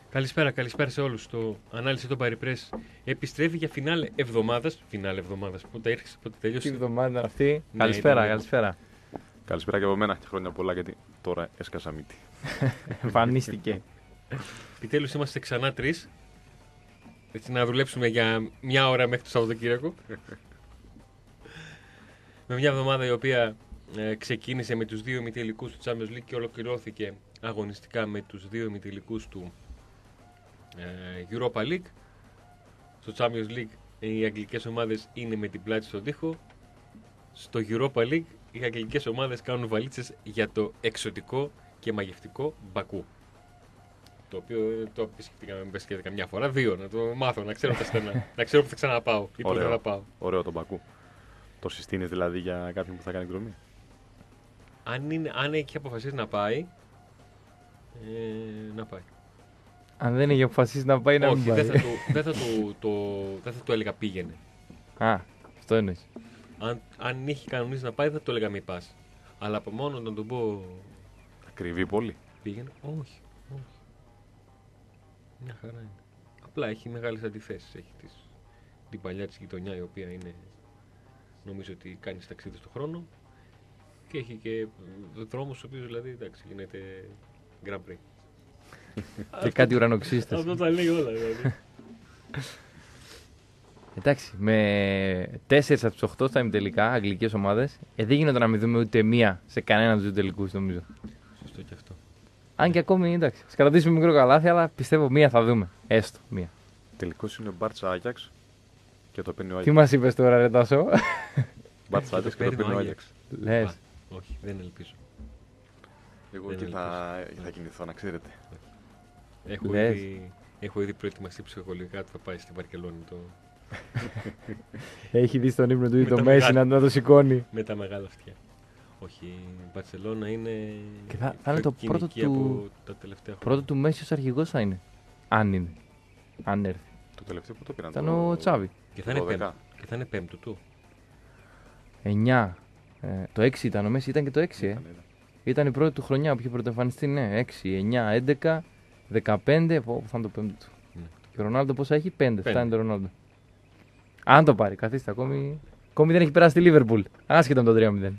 Καλησπέρα σε όλους. Το ανάλυση των Παριπρές επιστρέφει για φινάλε εβδομάδας. Πότε ήρθε, πότε Τι τέλειωσε. εβδομάδα είναι αυτή. Ναι, Καλησπέρα, ήταν- καλησπέρα. Καλησπέρα και από μένα και χρόνια πολλά γιατί τώρα έσκασα μύτη. Εμφανίστηκε. Επιτέλους είμαστε ξανά τρεις. Έτσι να δουλέψουμε για μια ώρα μέχρι το Σαββατοκύριακο. Με μια εβδομάδα η οποία ξεκίνησε με τους δύο ημιτελικούς του Champions League και ολοκληρώθηκε αγωνιστικά με τους δύο ημιτελικούς του Europa League. Στο Champions League οι αγγλικές ομάδες είναι με την πλάτη στον τοίχο. Στο Europa League οι αγγλικές ομάδες κάνουν βαλίτσες για το εξωτικό και μαγευτικό Μπακού. Το οποίο το επισκεφτήκαμε με και καμιά φορά, δύο, να το μάθω, να ξέρω τα στενά. Να ξέρω που θα ξαναπάω ή πότε θα πάω. Ωραίο το Μπακού. Το συστήνεις δηλαδή για κάποιον που θα κάνει εκδρομή. Αν έχει αποφασίσει να πάει, να πάει. Αν δεν έχει αποφασίσει να πάει, να μην Όχι, πάει. δεν θα του έλεγα πήγαινε. Α, αυτό εννοείς. Αν είχε κανονίσει να πάει, θα του έλεγα μη πας. Αλλά από μόνο να τον πω Ακριβή πολύ. πήγαινε, όχι. Μια χαρά είναι. Απλά έχει μεγάλες αντιθέσεις. Έχει την παλιά της γειτονιά η οποία είναι, νομίζω ότι κάνει ταξίδες του χρόνου. Και έχει και δρόμους ο οποίος δηλαδή εντάξει, γίνεται Grand Prix. Και κάτι ουρανοξύστες. Αυτό τα λέει όλα δηλαδή. Εντάξει, με 4 από τους 8 στα ημιτελικά αγγλικές ομάδες, δεν γίνονται να μην δούμε ούτε μία σε κανέναν από τους τελικούς, νομίζω. Σωστό και αυτό. Αν και ακόμη εντάξει, ας κρατήσουμε μικρό καλάθι, αλλά πιστεύω μία θα δούμε. Έστω μία. Τελικώς είναι ο Μπάρτσα Άγιαξ και το παίρνει ο Τι Άγιαξ. μας είπες τώρα, ρε Τάσο. Μπάρτσα Άγιαξ και το παίρνει ο Άγιαξ. Λες. Όχι, δεν ελπίζω. Εγώ Δεν εκεί θα κινηθώ, να ξέρετε. Λες. Έχω ήδη προετοιμαστεί ψυχολογικά ότι θα πάει στην Βαρκελόνη Έχει δει στον ύπνο του ή Με το τα Μέση μεγάλα. να το σηκώνει. με τα μεγάλα αυτιά. Όχι, η Μπαρσελόνα είναι. Και θα πιο είναι το πρώτο κοινική του- από τα τελευταία χρόνια. Πρώτο του Μέση ως αρχηγός θα είναι. Αν είναι. Αν έρθει. Το τελευταίο που το πήραν. Ήταν ο Τσάβη. Και θα είναι 12. πέμπτο. Και θα είναι πέμπτο του. 9. Το 6 ήταν ο Μέση, ήταν και το 6. Ήταν. Ήταν η πρώτη του χρονιά που είχε πρωτοεμφανιστεί. Ναι, 6, 9, 11, 15. Που θα είναι το πέμπτο του. Ναι. Και ο Ρονάλντο πόσα έχει, 5. Πέντε. Φτάνει το Ρονάλντο. Αν το πάρει, καθίστε ακόμη. Ακόμη δεν έχει περάσει τη Λίβερπουλ. Άσχετα με το 3-0.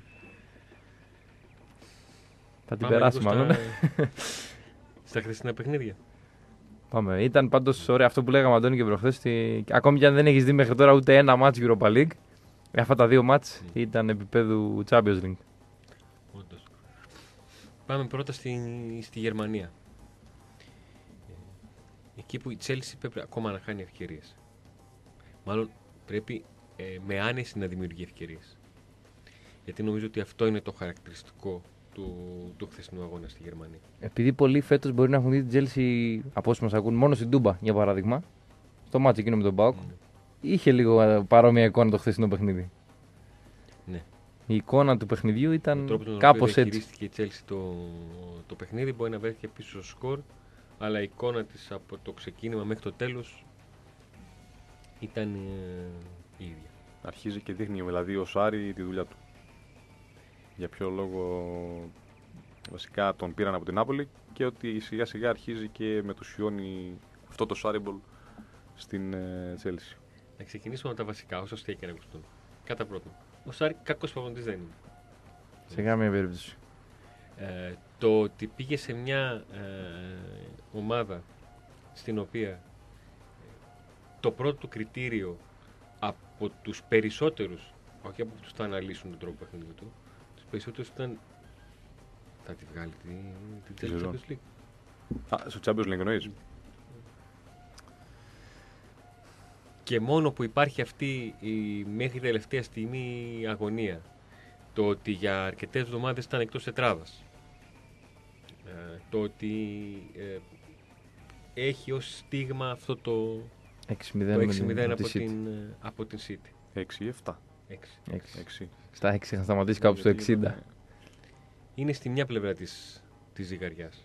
Θα την Πάμε περάσει λίγο μάλλον. στα χθεσινά παιχνίδια. Πάμε. Ήταν πάντως ωραίο αυτό που λέγαμε Αντώνη και προχθές. Ακόμη και αν δεν έχει δει μέχρι τώρα ούτε ένα μάτς Europa League, αυτά τα δύο μάτς ήταν επίπεδου Champions League. Όντως. Πάμε πρώτα στη Γερμανία. Εκεί που η Chelsea πρέπει ακόμα να χάνει ευκαιρίες. Μάλλον πρέπει με άνεση να δημιουργεί ευκαιρίες. Γιατί νομίζω ότι αυτό είναι το χαρακτηριστικό του χθεσινού αγώνα στη Γερμανία. Επειδή πολλοί φέτος μπορεί να έχουν δει την Chelsea από όσοι μας ακούν μόνο στην Τούμπα για παράδειγμα, στο μάτς εκείνο με τον ΠΑΟΚ, Ναι. είχε λίγο παρόμοια εικόνα το χθεσινό παιχνίδι. Ναι. Η εικόνα του παιχνιδιού Ο ήταν τρόπος με τον κάπως οποίο έτσι. διαχειρίστηκε η Chelsea το παιχνίδι μπορεί να βρέθηκε πίσω στο σκορ, αλλά η εικόνα της από το ξεκίνημα μέχρι το τέλος ήταν η ίδια. Αρχίζει και δείχνει δηλαδή ο Σάρι τη δουλειά του. Για ποιο λόγο βασικά τον πήραν από την Νάπολη και ότι σιγά σιγά αρχίζει και μετουσιώνει αυτό το Σάριμπολ στην Chelsea. Να ξεκινήσουμε από τα βασικά, όσο αστεία και να ακουστούν. Κατά πρώτον, ο Σάρι κακός προπονητής δεν είναι. Σε καμία περίπτωση. Το ότι πήγε σε μια ομάδα στην οποία το πρώτο του κριτήριο από τους περισσότερους, όχι από αυτούς που θα αναλύσουν τον τρόπο παιχνιδιού του, τους περισσότερους ήταν θα τη βγάλει την Τη Chelsea σεζόν. Champions League. Στο Champions League εννοείς. Και μόνο που υπάρχει αυτή η μέχρι τελευταία στιγμή αγωνία, το ότι για αρκετές εβδομάδες ήταν εκτός τετράδας, το ότι έχει ως στίγμα αυτό το 6-0 6-0 με από τη City. από την City. 6 ή 7. 6. 6. 6. Στα 6 είχαν σταματήσει κάπου στο 60. Είναι στη μια πλευρά της ζυγαριάς.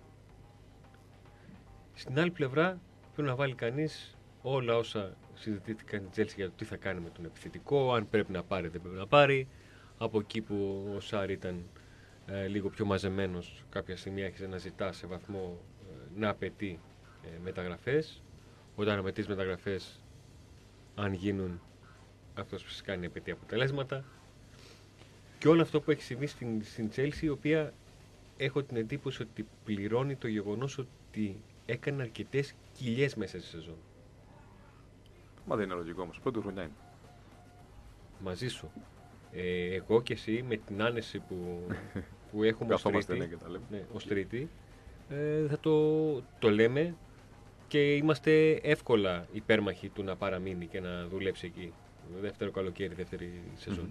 Στην άλλη πλευρά πρέπει να βάλει κανείς όλα όσα συζητήθηκαν στην Chelsea για το τι θα κάνει με τον επιθετικό, αν πρέπει να πάρει δεν πρέπει να πάρει. Από εκεί που ο Σάρι ήταν λίγο πιο μαζεμένος, κάποια στιγμή άρχισε να ζητά σε βαθμό να απαιτεί μεταγραφές. Όταν με τις μεταγραφές, αν γίνουν, αυτός φυσικά είναι επαιτεί αποτελέσματα. Και όλο αυτό που έχει συμβεί στην Chelsea, η οποία έχω την εντύπωση ότι πληρώνει το γεγονός ότι έκανε αρκετές κοιλιές μέσα στη σεζόν. Μα δεν είναι λογικό όμως. Πρώτη χρονιά είναι. Μαζί σου. Εγώ και εσύ με την άνεση που έχουμε ως τρίτη, θα το λέμε και είμαστε εύκολα υπέρμαχοι του να παραμείνει και να δουλέψει εκεί. Δεύτερο καλοκαίρι, δεύτερη σεζόν.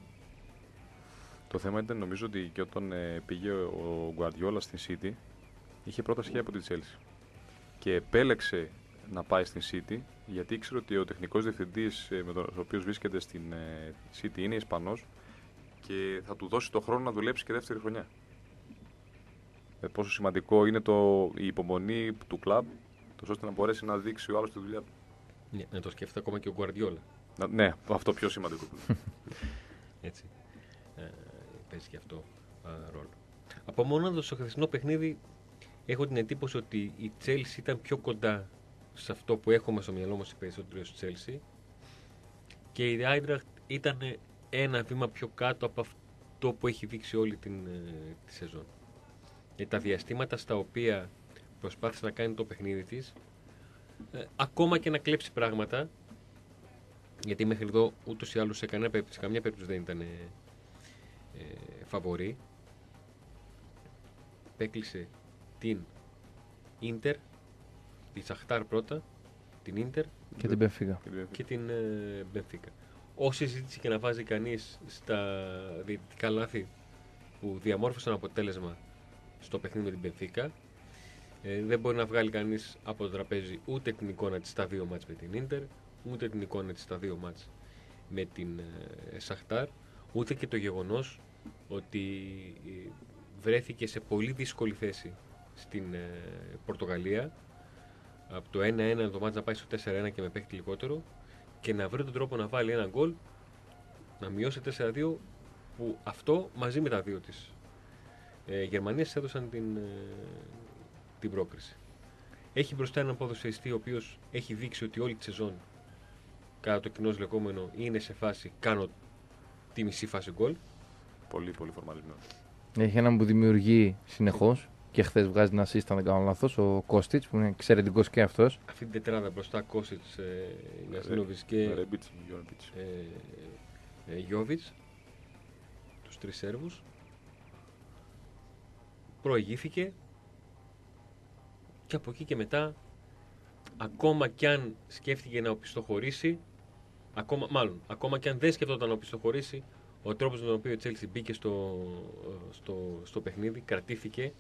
Το θέμα ήταν, νομίζω, ότι και όταν πήγε ο Guardiola στην City, είχε πρόταση και από τη Chelsea. Και επέλεξε να πάει στην City, γιατί ήξερε ότι ο τεχνικός διευθυντής με τον οποίο βρίσκεται στην City είναι Ισπανός και θα του δώσει το χρόνο να δουλέψει και δεύτερη χρονιά. Πόσο σημαντικό είναι η υπομονή του κλαμπ, ώστε να μπορέσει να δείξει ο άλλος τη δουλειά του. Ναι, να το σκέφτεται ακόμα και ο Guardiola. Ναι, αυτό πιο σημαντικό. Έτσι. Παίζει και αυτό ρόλο. Απομονώντας στο χθεσινό παιχνίδι, έχω την εντύπωση ότι η Chelsea ήταν πιο κοντά σε αυτό που έχουμε στο μυαλό μας οι περισσότεροι ως Chelsea και η Eintracht ήταν ένα βήμα πιο κάτω από αυτό που έχει δείξει όλη τη σεζόν. Τα διαστήματα στα οποία προσπάθησε να κάνει το παιχνίδι της, ακόμα και να κλέψει πράγματα, γιατί μέχρι εδώ ούτως ή άλλως σε καμιά περίπτωση δεν ήταν φαβορί, έκλεισε την Ίντερ, τη Σαχτάρ πρώτα, την Ίντερ και την Μπενφίκα. Και την Μπενφίκα. Όση συζήτηση και να βάζει κανείς στα διαιτητικά λάθη που διαμόρφωσαν αποτέλεσμα στο παιχνίδι με την Μπενφίκα, δεν μπορεί να βγάλει κανείς από το τραπέζι ούτε την εικόνα της στα δύο μάτς με την Ίντερ, ούτε την εικόνα της στα δύο μάτς με την Σαχτάρ, ούτε και το γεγονός ότι βρέθηκε σε πολύ δύσκολη θέση στην Πορτογαλία, από το 1-1 το μάτς να πάει στο 4-1 και με παίχτη λιγότερο, και να βρει τον τρόπο να βάλει ένα γκολ, να μειώσει 4-2, που αυτό μαζί με τα δύο της Γερμανίας έδωσαν την πρόκριση. Έχει μπροστά έναν ποδοσφαιριστή ο οποίος έχει δείξει ότι όλη τη σεζόν, κατά το κοινώς λεγόμενο, είναι σε φάση κάνω τη μισή φάση γκολ. Πολύ πολύ φορμαλισμένο. Έχει έναν που δημιουργεί συνεχώς και χθες βγάζει ένα assist, αν δεν κάνω λάθος, ο Κώστιτς, που είναι εξαιρετικός και αυτός. Αυτή την τετράδα μπροστά, Κώστιτς, Γκαστίνοβιτς και Γιόβιτς, τους τρεις Σέρβους, προηγήθηκε και από εκεί και μετά, ακόμα κι αν σκέφτηκε να οπισθοχωρήσει, ακόμα κι αν δεν σκεφτόταν να οπισθοχωρήσει, ο τρόπος με τον οποίο η Chelsea μπήκε στο παιχνίδι, κρατήθηκε,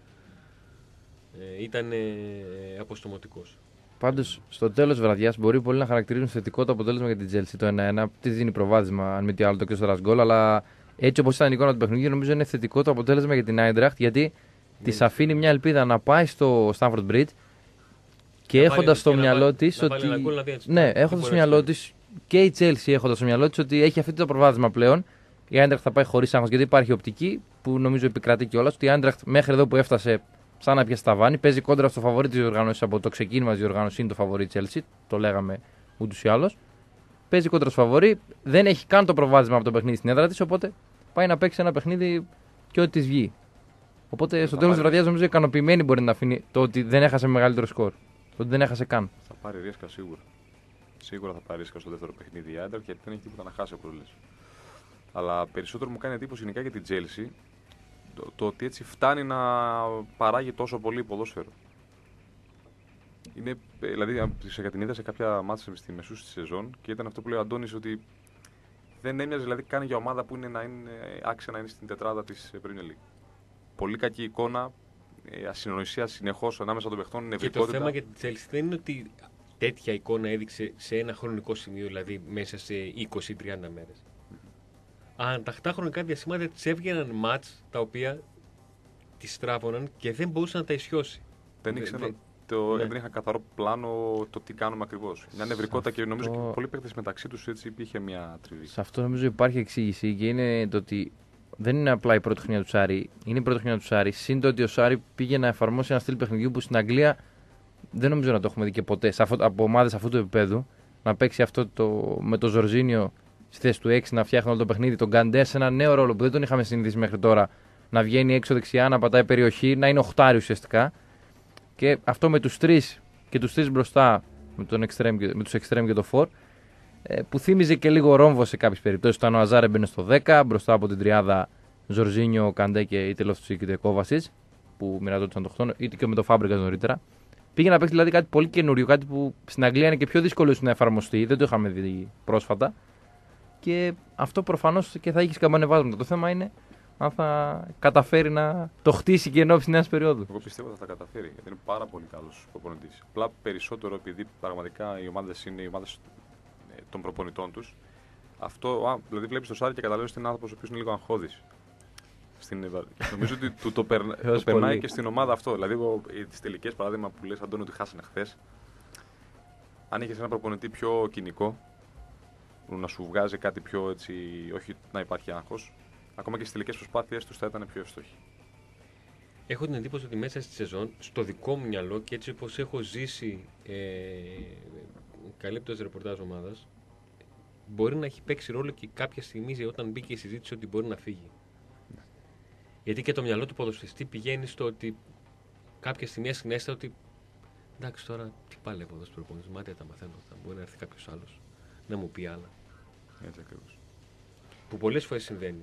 ήταν αποστομωτικός. Πάντως, στο τέλος βραδιάς μπορεί πολύ να χαρακτηρίζουν θετικό το αποτέλεσμα για την Chelsea. Το 1-1, τη δίνει προβάδισμα, αν μη τι άλλο, το και στο γκολ, αλλά έτσι όπως ήταν η εικόνα του παιχνιδιού, νομίζω είναι θετικό το αποτέλεσμα για την Eintracht, γιατί της αφήνει μια ελπίδα να πάει στο Stamford Bridge και έχοντας στο μυαλό της ότι. Ναι, έχοντας στο μυαλό της και η Chelsea έχοντας στο μυαλό της ότι έχει αυτό το προβάδισμα πλέον. Η Eintracht θα πάει χωρίς άγχος, γιατί υπάρχει οπτική που νομίζω επικρατεί κιόλας. Ότι η Eintracht μέχρι εδώ που έφτασε, σαν να πιάσει τα βάνη, παίζει κόντρα στο φαβορί της διοργάνωσης. Από το ξεκίνημα της διοργάνωσης είναι το φαβορί της Chelsea, το λέγαμε ούτως ή άλλως. Παίζει κόντρα στο φαβορί, δεν έχει καν το προβάδισμα από το παιχνίδι στην έδρα της, οπότε πάει να παίξει ένα παιχνίδι και ό,τι της βγει. Οπότε στο τέλος της βραδιάς νομίζω ικανοποιημένη μπορεί να αφήνει το ότι δεν έχασε μεγαλύτερο σκορ. Το ότι δεν έχασε καν. Θα πάρει ρίσκα σίγουρα. Σίγουρα θα πάρει ρίσκα στο δεύτερο παιχνίδι η Eintracht, γιατί δεν έχει τίποτα να χάσει, όπως λες. Αλλά περισσότερο μου κάνει εντύπωση γενικά για την Chelsea το ότι έτσι φτάνει να παράγει τόσο πολύ ποδόσφαιρο. Είναι, δηλαδή, σε την είδα σε κάποια μάτσα στη μεσούση τη σεζόν και ήταν αυτό που λέει ο Αντώνης, ότι δεν έμοιαζε δηλαδή καν για ομάδα που είναι άξια να είναι στην τετράδα της Premier League. Πολύ κακή εικόνα, ασυνοησία συνεχώς ανάμεσα των παιχτών, νευρικότητα. Και το θέμα για την Chelsea δεν είναι ότι τέτοια εικόνα έδειξε σε ένα χρονικό σημείο, δηλαδή μέσα σε 20-30 μέρες. Ανταχτά χρονικά διαστήματα της έβγαιναν μάτς τα οποία τη στράβωναν και δεν μπορούσε να τα ισιώσει. Δεν είχαν καθαρό πλάνο το τι κάνουμε ακριβώς. Μια νευρικότητα και νομίζω και πολλοί παίκτες μεταξύ τους έτσι υπήρχε μια τριβή. Σε αυτό νομίζω υπάρχει εξήγηση και είναι το ότι δεν είναι απλά η πρώτη χρονιά του Σάρι. Είναι η πρώτη χρονιά του Σάρι. Συν το ότι ο Σάρι πήγε να εφαρμόσει ένα στυλ παιχνιδιού που στην Αγγλία δεν νομίζω να το έχουμε δει και ποτέ από ομάδες αυτού του επίπεδου. Να παίξει αυτό με τον Ζορζίνιο στη θέση του 6, να φτιάχνει όλο το παιχνίδι. Τον Γκαντέ σε ένα νέο ρόλο που δεν τον είχαμε συνηθίσει μέχρι τώρα. Να βγαίνει έξω δεξιά, να πατάει περιοχή, να είναι οχτάρι ουσιαστικά. Και αυτό με τους τρεις και τους τρεις μπροστά, με τους εξτρέμ και το φορ, που θύμιζε και λίγο ρόμβο σε κάποιες περιπτώσεις. Όταν ο Αζάρ έμπαινε στο 10, μπροστά από την τριάδα Ζορζίνιο, Καντέ και είτε Λόφτουσικ είτε Κόβασιτς, που μοιραζόταν το χρόνο, είτε και με το Φάμπρεγκας νωρίτερα. Πήγε να παίξει δηλαδή κάτι πολύ καινούριο, κάτι που στην Αγγλία είναι και πιο δύσκολο να εφαρμοστεί, δεν το είχαμε δει πρόσφατα. Και αυτό προφανώς και θα έχει σκαμπανεβάσματα. Το θέμα είναι αν θα καταφέρει να το χτίσει και ενώπιση νέας περίοδου. Εγώ πιστεύω ότι θα τα καταφέρει, γιατί είναι πάρα πολύ καλός προπονητής. Απλά περισσότερο επειδή πραγματικά οι ομάδες είναι οι ομάδες των προπονητών τους. Αυτό, δηλαδή βλέπεις το Σάρι και καταλαβαίνεις ότι είναι άνθρωπος ο οποίος είναι λίγο αγχώδης. Νομίζω ότι το περνάει και στην ομάδα αυτό. Δηλαδή, τις τελικές παράδειγμα που λες, Αντώνη, ότι χάσανε χθες. Αν είχες ένα προπονητή πιο κοινικό, να σου βγάζει κάτι πιο έτσι, όχι να υπάρχει άγχος, ακόμα και στις τελικές προσπάθειες τους θα ήταν πιο εύστοχοι. Έχω την εντύπωση ότι μέσα στη σεζόν, στο δικό μου μυαλό και έτσι όπως έχω ζήσει καλύπτοντας ρεπορτάζ ομάδας, μπορεί να έχει παίξει ρόλο και κάποια στιγμή όταν μπήκε η συζήτηση ότι μπορεί να φύγει. Γιατί και το μυαλό του ποδοσφαιριστή πηγαίνει στο ότι κάποια στιγμή έσκηνέστε ότι εντάξει, τώρα τι παλεύω εδώ στο προπονητή, μάτια τα μαθαίνω. Θα μπορεί να έρθει κάποιο άλλο να μου πει άλλα. Έτσι ακριβώς. Που πολλές φορές συμβαίνει.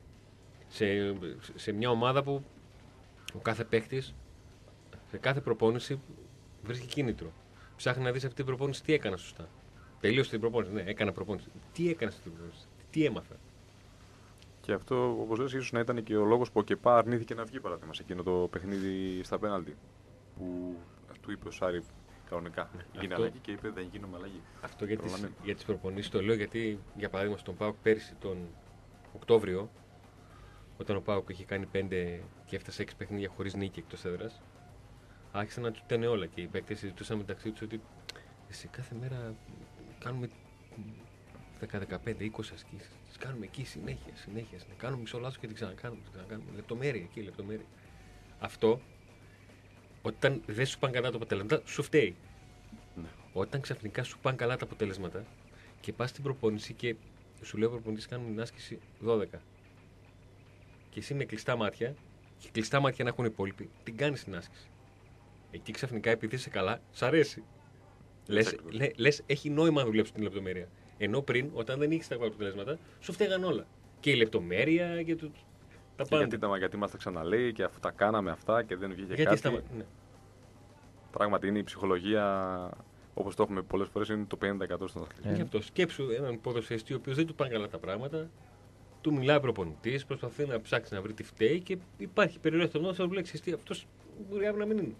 Σε μια ομάδα που ο κάθε παίχτης σε κάθε προπόνηση βρίσκει κίνητρο. Ψάχνει να δει αυτή την προπόνηση τι έκανα σωστά. Τελείωσε την προπόνηση. Ναι, έκανα προπόνηση. Τι έκανε στην προπόνηση, τι έμαθα. Και αυτό, όπως λες, ίσως να ήταν και ο λόγος που ο Κεπά αρνήθηκε να βγει παράδειγμα σε εκείνο το παιχνίδι στα πέναλτι. Που του είπε ο Σάρι κανονικά. Γίνει αλλαγή και είπε δεν γίνομαι αλλαγή. Αυτό για τις προπονήσεις το λέω γιατί, για παράδειγμα, στον ΠΑΟΚ πέρυσι τον Οκτώβριο, όταν ο ΠΑΟΚ είχε κάνει 5 και έφτασε 6 παιχνίδια χωρίς νίκη εκτός έδρας, άρχισαν να του φταίνε όλα και οι παίκτες συζητούσαν μεταξύ τους ότι σε κάθε μέρα κάνουμε 10, 15, 20 ασκήσεις. Τις κάνουμε εκεί συνέχεια. Κάνουμε μισό λάθος και την ξανακάνουμε. Λεπτομέρεια εκεί, λεπτομέρεια. Αυτό, όταν δεν σου πάνε καλά τα αποτελέσματα, σου φταίει. Ναι. Όταν ξαφνικά σου πάνε καλά τα αποτελέσματα και πας στην προπόνηση και σου λέει ο προπονητής κάνουν την άσκηση 12. Και εσύ με κλειστά μάτια, και κλειστά μάτια να έχουν οι υπόλοιποι, την κάνεις την άσκηση. Εκεί ξαφνικά επειδή είσαι καλά, σ' αρέσει. Λες, έχει νόημα να δουλέψει την λεπτομέρεια. Ενώ πριν, όταν δεν είχε τα αποτελέσματα, σου φταίγαν όλα. Και η λεπτομέρεια και τα πάντα. Γιατί μας τα ξαναλέει και αφού τα κάναμε αυτά και δεν βγήκε κάτι. Ναι. Πράγματι είναι η ψυχολογία, όπως το έχουμε πολλές φορές, είναι το 50% στον αθλητή. Γι' αυτό σκέψου έναν ποδοσφαιριστή ο οποίος δεν του πάνε καλά τα πράγματα, του μιλάει προπονητής, προσπαθεί να ψάξει να βρει τι φταίει και υπάρχει περιοχή στο νόμο που λέει ότι αυτός μπορεί να μην είναι.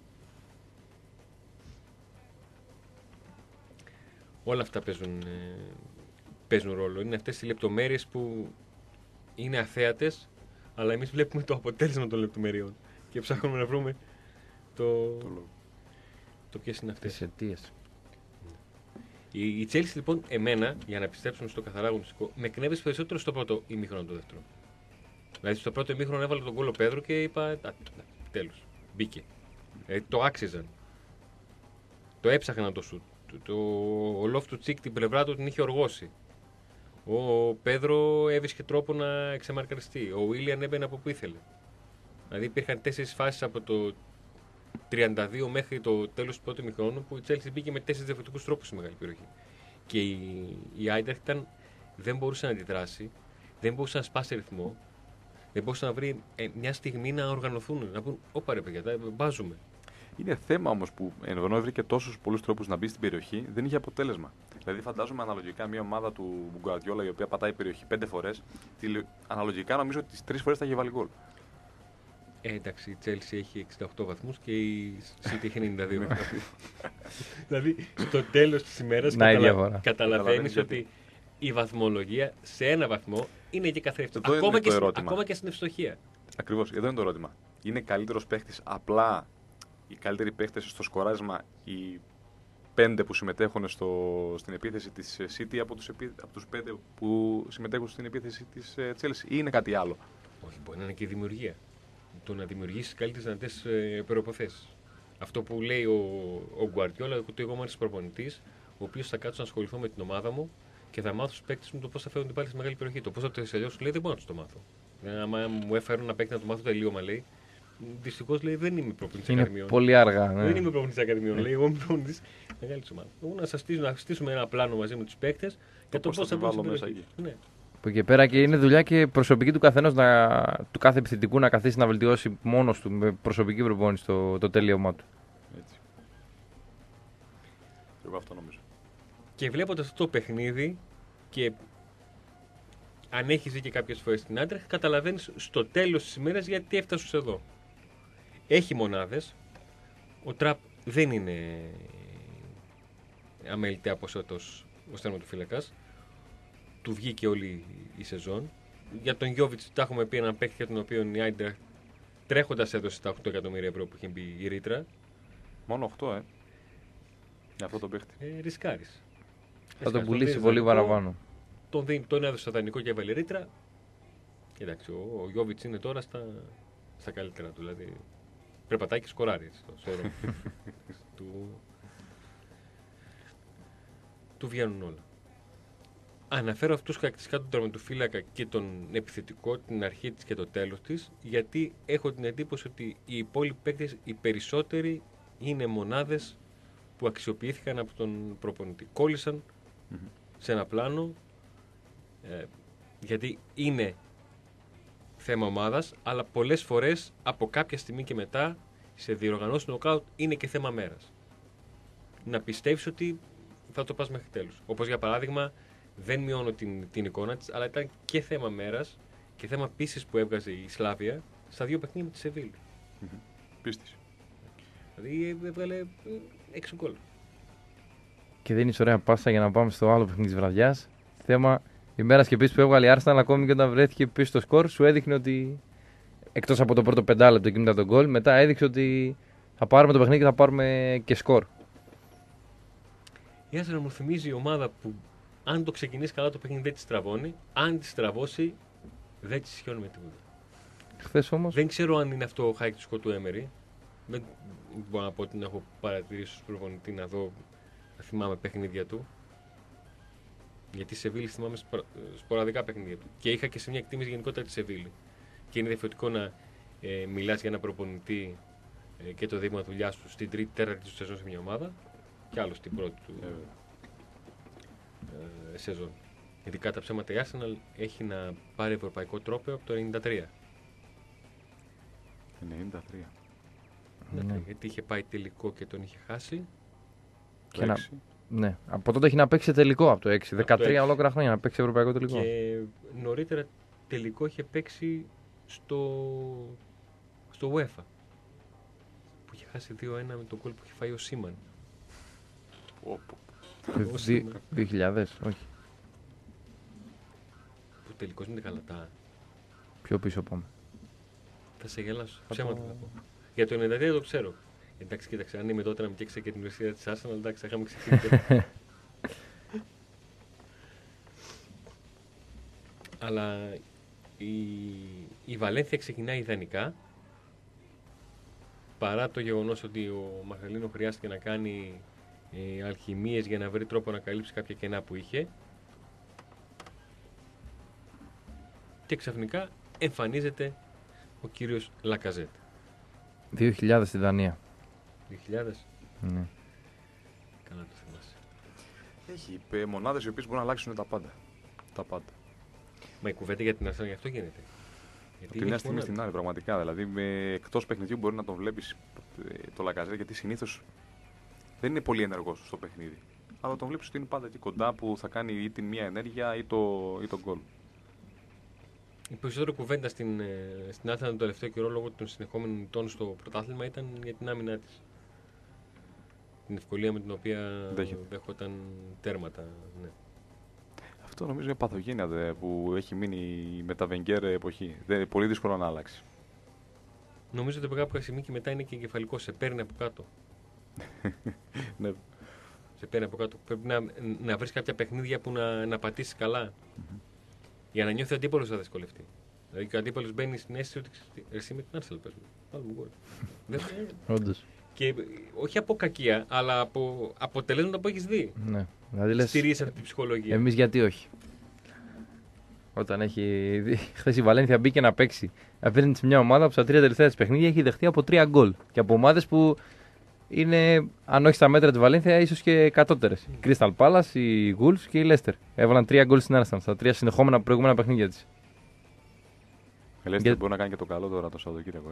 Όλα αυτά παίζουν ρόλο. Είναι αυτές οι λεπτομέρειες που είναι αθέατες, αλλά εμείς βλέπουμε το αποτέλεσμα των λεπτομεριών και ψάχνουμε να βρούμε το ποιες είναι αυτές. Τις αιτίες. Η Chelsea λοιπόν, εμένα, για να επιστρέψουμε στο καθαρά αγωνιστικό, με εκνεύρισε περισσότερο στο πρώτο ημίχρονο το δεύτερο. Δηλαδή στο πρώτο ημίχρονο έβαλε τον γκολ ο Πέδρο και είπα τέλος, μπήκε. Το άξιζαν. Το έψαχναν το σουτ. Ο Λόφτουσικ την πλευρά του την είχε οργώσει. Ο Πέδρο έβρισκε τρόπο να εξεμαρκαριστεί. Ο Βίλιαν έμπαινε από που ήθελε. Δηλαδή υπήρχαν 4 φάσεις από το 32 μέχρι το τέλος του πρώτου ημιχρόνου που η Chelsea μπήκε με 4 διαφορετικούς τρόπους στη μεγάλη περιοχή. Και η Άιντραχτ δεν μπορούσε να αντιδράσει, δεν μπορούσε να σπάσει ρυθμό, δεν μπορούσε να βρει μια στιγμή να οργανωθούν. Να πούν: όπα ρε παιδιά, μπάζουμε. Είναι θέμα όμως που ενώ βρήκε τόσους πολλούς τρόπους να μπει στην περιοχή, δεν είχε αποτέλεσμα. Δηλαδή, φαντάζομαι αναλογικά μια ομάδα του Γκουαρδιόλα η οποία πατάει περιοχή 5 φορές, αναλογικά νομίζω ότι τις 3 φορές θα είχε βάλει γκολ. Εντάξει, η Chelsea έχει 68 βαθμούς και η City έχει 92. Δηλαδή, στο τέλος της ημέρας καταλαβαίνεις ότι η βαθμολογία σε ένα βαθμό είναι και καθρέφτη. Ακόμα και στην ευστοχία. Ακριβώς, εδώ είναι το ερώτημα. Είναι καλύτερος παίχτης απλά οι καλύτεροι παίχτες στο σκοράρισμα, οι 5 που συμμετέχουν στην επίθεση της City από τους 5 που συμμετέχουν στην επίθεση της Chelsea, ή είναι κάτι άλλο? Όχι, μπορεί να είναι και η δημιουργία. Το να δημιουργήσει καλύτερες δυνατές προϋποθέσεις. Αυτό που λέει ο Γκουαρδιόλα, ότι εγώ είμαι ένα προπονητή, ο οποίο θα κάτσω να ασχοληθώ με την ομάδα μου και θα μάθω στου παίκτε μου το πώ θα φέρουν την πάλι στη μεγάλη περιοχή. Το πώ θα το τελειώσουν, λέει, δεν μπορώ να του το μάθω. Αν μου έφεραν ένα παίκτη να το μάθω τελείωμα, λέει. Δυστυχώς, λέει, δεν είμαι προπονητής ακαδημιών. Είναι πολύ αργά. Ναι. Δεν είμαι προπονητής ακαδημιών, λέει. Εγώ είμαι προπονητής μεγάλης ομάδας. Εγώ να στήσουμε ένα πλάνο μαζί με τους παίκτες για το πώς θα βάλω μέσα εκεί. Ναι. Από εκεί πέρα και είναι δουλειά και προσωπική του καθενός, του κάθε επιθετικού να καθίσει να βελτιώσει μόνος του με προσωπική προπόνηση το τελείωμά του. Έτσι. Εγώ αυτό νομίζω. Και βλέποντας αυτό το παιχνίδι και αν έχεις δει και κάποιες φορές την Άντρεχτ, καταλαβαίνεις στο τέλος της ημέρας γιατί έφτασες εδώ. Έχει μονάδες. Ο Τραπ δεν είναι αμεληταία ποσότητος ο τερματοφύλακας. Του βγήκε όλη η σεζόν. Για τον Γιώβιτς τα έχουμε πει, έναν παίκτη για τον οποίο η Άντρεχτ τρέχοντας έδωσε τα 8 εκατομμύρια ευρώ που είχε μπει η ρήτρα. Μόνο 8, για αυτό το παίκτη. Ρισκάρεις. Θα τον πουλήσει πολύ παραπάνω. Τον έδωσε στο δανεικό και έβαλε ρήτρα. Κοιτάξτε, ο Γιώβιτς είναι τώρα στα καλύτερα του. Δηλαδή περπατάει και σκοράρει στο όρο. του βγαίνουν όλα. Αναφέρω αυτούς τους χαρακτηριστικά του τερματοφύλακα και τον επιθετικό, την αρχή της και το τέλος της, γιατί έχω την εντύπωση ότι οι υπόλοιποι παίκτες, οι περισσότεροι, είναι μονάδες που αξιοποιήθηκαν από τον προπονητή. Κόλλησαν σε ένα πλάνο, γιατί είναι θέμα ομάδας, αλλά πολλές φορές από κάποια στιγμή και μετά σε διοργανώσεις νοκάουτ είναι και θέμα μέρας. Να πιστεύεις ότι θα το πας μέχρι τέλους. Όπως για παράδειγμα, δεν μειώνω την εικόνα της, αλλά ήταν και θέμα μέρας και θέμα πίστης που έβγαζε η Σλάβια στα 2 παιχνίδια με τη Σεβίλη. Πίστης. Δηλαδή έβγαλε 6 γκολ. Και δίνει ωραία πάσα για να πάμε στο άλλο παιχνίδι της βραδιάς. Θέμα ημέρας και πίσω που έβγαλε η Arsenal, ακόμη και όταν βρέθηκε πίσω στο σκορ, σου έδειχνε ότι εκτός από το πρώτο 5 λεπτό εκείνο τον γκολ, μετά έδειξε ότι θα πάρουμε το παιχνίδι και θα πάρουμε και σκορ. Η Arsenal μου θυμίζει η ομάδα που αν το ξεκινήσει καλά το παιχνίδι δεν τη στραβώνει, αν τη στραβώσει δεν τη σιώνει με τίποτα. Χθες όμως. Δεν ξέρω αν είναι αυτό ο χαρακτηριστικό του Έμερι. Δεν μπορώ να πω ότι την έχω παρατηρήσει ως προπονητή να δω, να θυμάμαι παιχνίδια του. Γιατί η Σεβίλη θυμάμαι σποραδικά παιχνίδια του. Και είχα και σε μια εκτίμηση γενικότερα τη Σεβίλη. Και είναι διαφορετικό να μιλάς για ένα προπονητή και το δείγμα δουλειά του στην τρίτη, τέταρτη του σεζόν σε μια ομάδα, και άλλο στην πρώτη του σεζόν. Γιατί κατά ψέματα η Arsenal έχει να πάρει ευρωπαϊκό τρόπαιο από το 1993. 93. Ναι. Γιατί είχε πάει τελικό και τον είχε χάσει. Και ναι. Από τότε έχει να παίξει τελικό από το 6. 13 6. ολόκληρα χρόνια να παίξει ευρωπαϊκό τελικό. Και νωρίτερα τελικό είχε παίξει στο UEFA. Που είχε χάσει 2-1 με τον γκολ που είχε φάει ο Σίμαν. 2000, όχι. Που τελικός με την Γαλατά. Πιο πίσω πάμε. Θα σε γελάσω. Ψέματα θα πω. Για το 93 το ξέρω. Εντάξει, κοίταξε, αν είμαι τότε να με καίξε και την universidad της Arsenal, εντάξει, θα είχαμε ξεκινήσει. Αλλά η Βαλένθια ξεκινάει ιδανικά, παρά το γεγονός ότι ο Μαχαλίνο χρειάστηκε να κάνει αλχημίες για να βρει τρόπο να καλύψει κάποια κενά που είχε, και ξαφνικά εμφανίζεται ο κύριος Λακαζέτ. 2000 στη Δανία. 2000. Ναι. Καλά το θυμάσαι. Έχει μονάδες οι οποίες μπορούν να αλλάξουν τα πάντα. Τα πάντα. Μα η κουβέντα για την Arsenal γι' αυτό γίνεται. Από τη μια στιγμή στην άλλη, πραγματικά. Δηλαδή, εκτός παιχνιδιού μπορεί να τον βλέπεις το Λακαζέτ, γιατί συνήθως δεν είναι πολύ ενεργός στο παιχνίδι. Αλλά τον βλέπεις ότι είναι πάντα εκεί κοντά, που θα κάνει ή την μία ενέργεια ή το γκολ. Η περισσότερη κουβέντα στην Arsenal τον τελευταίο καιρό, λόγω των συνεχόμενων ηττών στο πρωτάθλημα, ήταν για την άμυνά της. Την ευκολία με την οποία δέχονταν τέρματα. Ναι. Αυτό νομίζω είναι παθογένεια που έχει μείνει με τα Wenger εποχή. Πολύ δύσκολο να αλλάξει. Νομίζω ότι από κάποια στιγμή και μετά είναι και εγκεφαλικό. Σε παίρνει από κάτω. Ναι. Σε παίρνει από κάτω. Πρέπει να βρεις κάποια παιχνίδια που να πατήσεις καλά. Για να νιώθει ο αντίπαλος να δυσκολευτεί. Δηλαδή και ο αντίπαλος μπαίνει στην αίσθηση ότι εσύ με την Arsenal παίζουμε. Βάλουμε γκολ. Όντως. Και όχι από κακία, αλλά από αποτελέσματα που έχεις δει. Ναι. Δηλαδή λες, Στηρίζεις αυτή τη ψυχολογία. εμείς γιατί όχι. Όταν έχει. Χθες η Βαλένθια μπήκε να παίξει. Απέναντι σε μια ομάδα που στα 3 τελευταία της παιχνίδια έχει δεχτεί από 3 γκολ. Και από ομάδες που είναι, αν όχι στα μέτρα της Βαλένθια, ίσως και κατώτερες. Η Crystal Palace, η Wolves και η Leicester. Έβαλαν 3 γκολ στην Arsenal στα 3 συνεχόμενα προηγούμενα παιχνίδια της. Η Leicester μπορεί να κάνει και το καλό τώρα το Σαββατοκύριακο.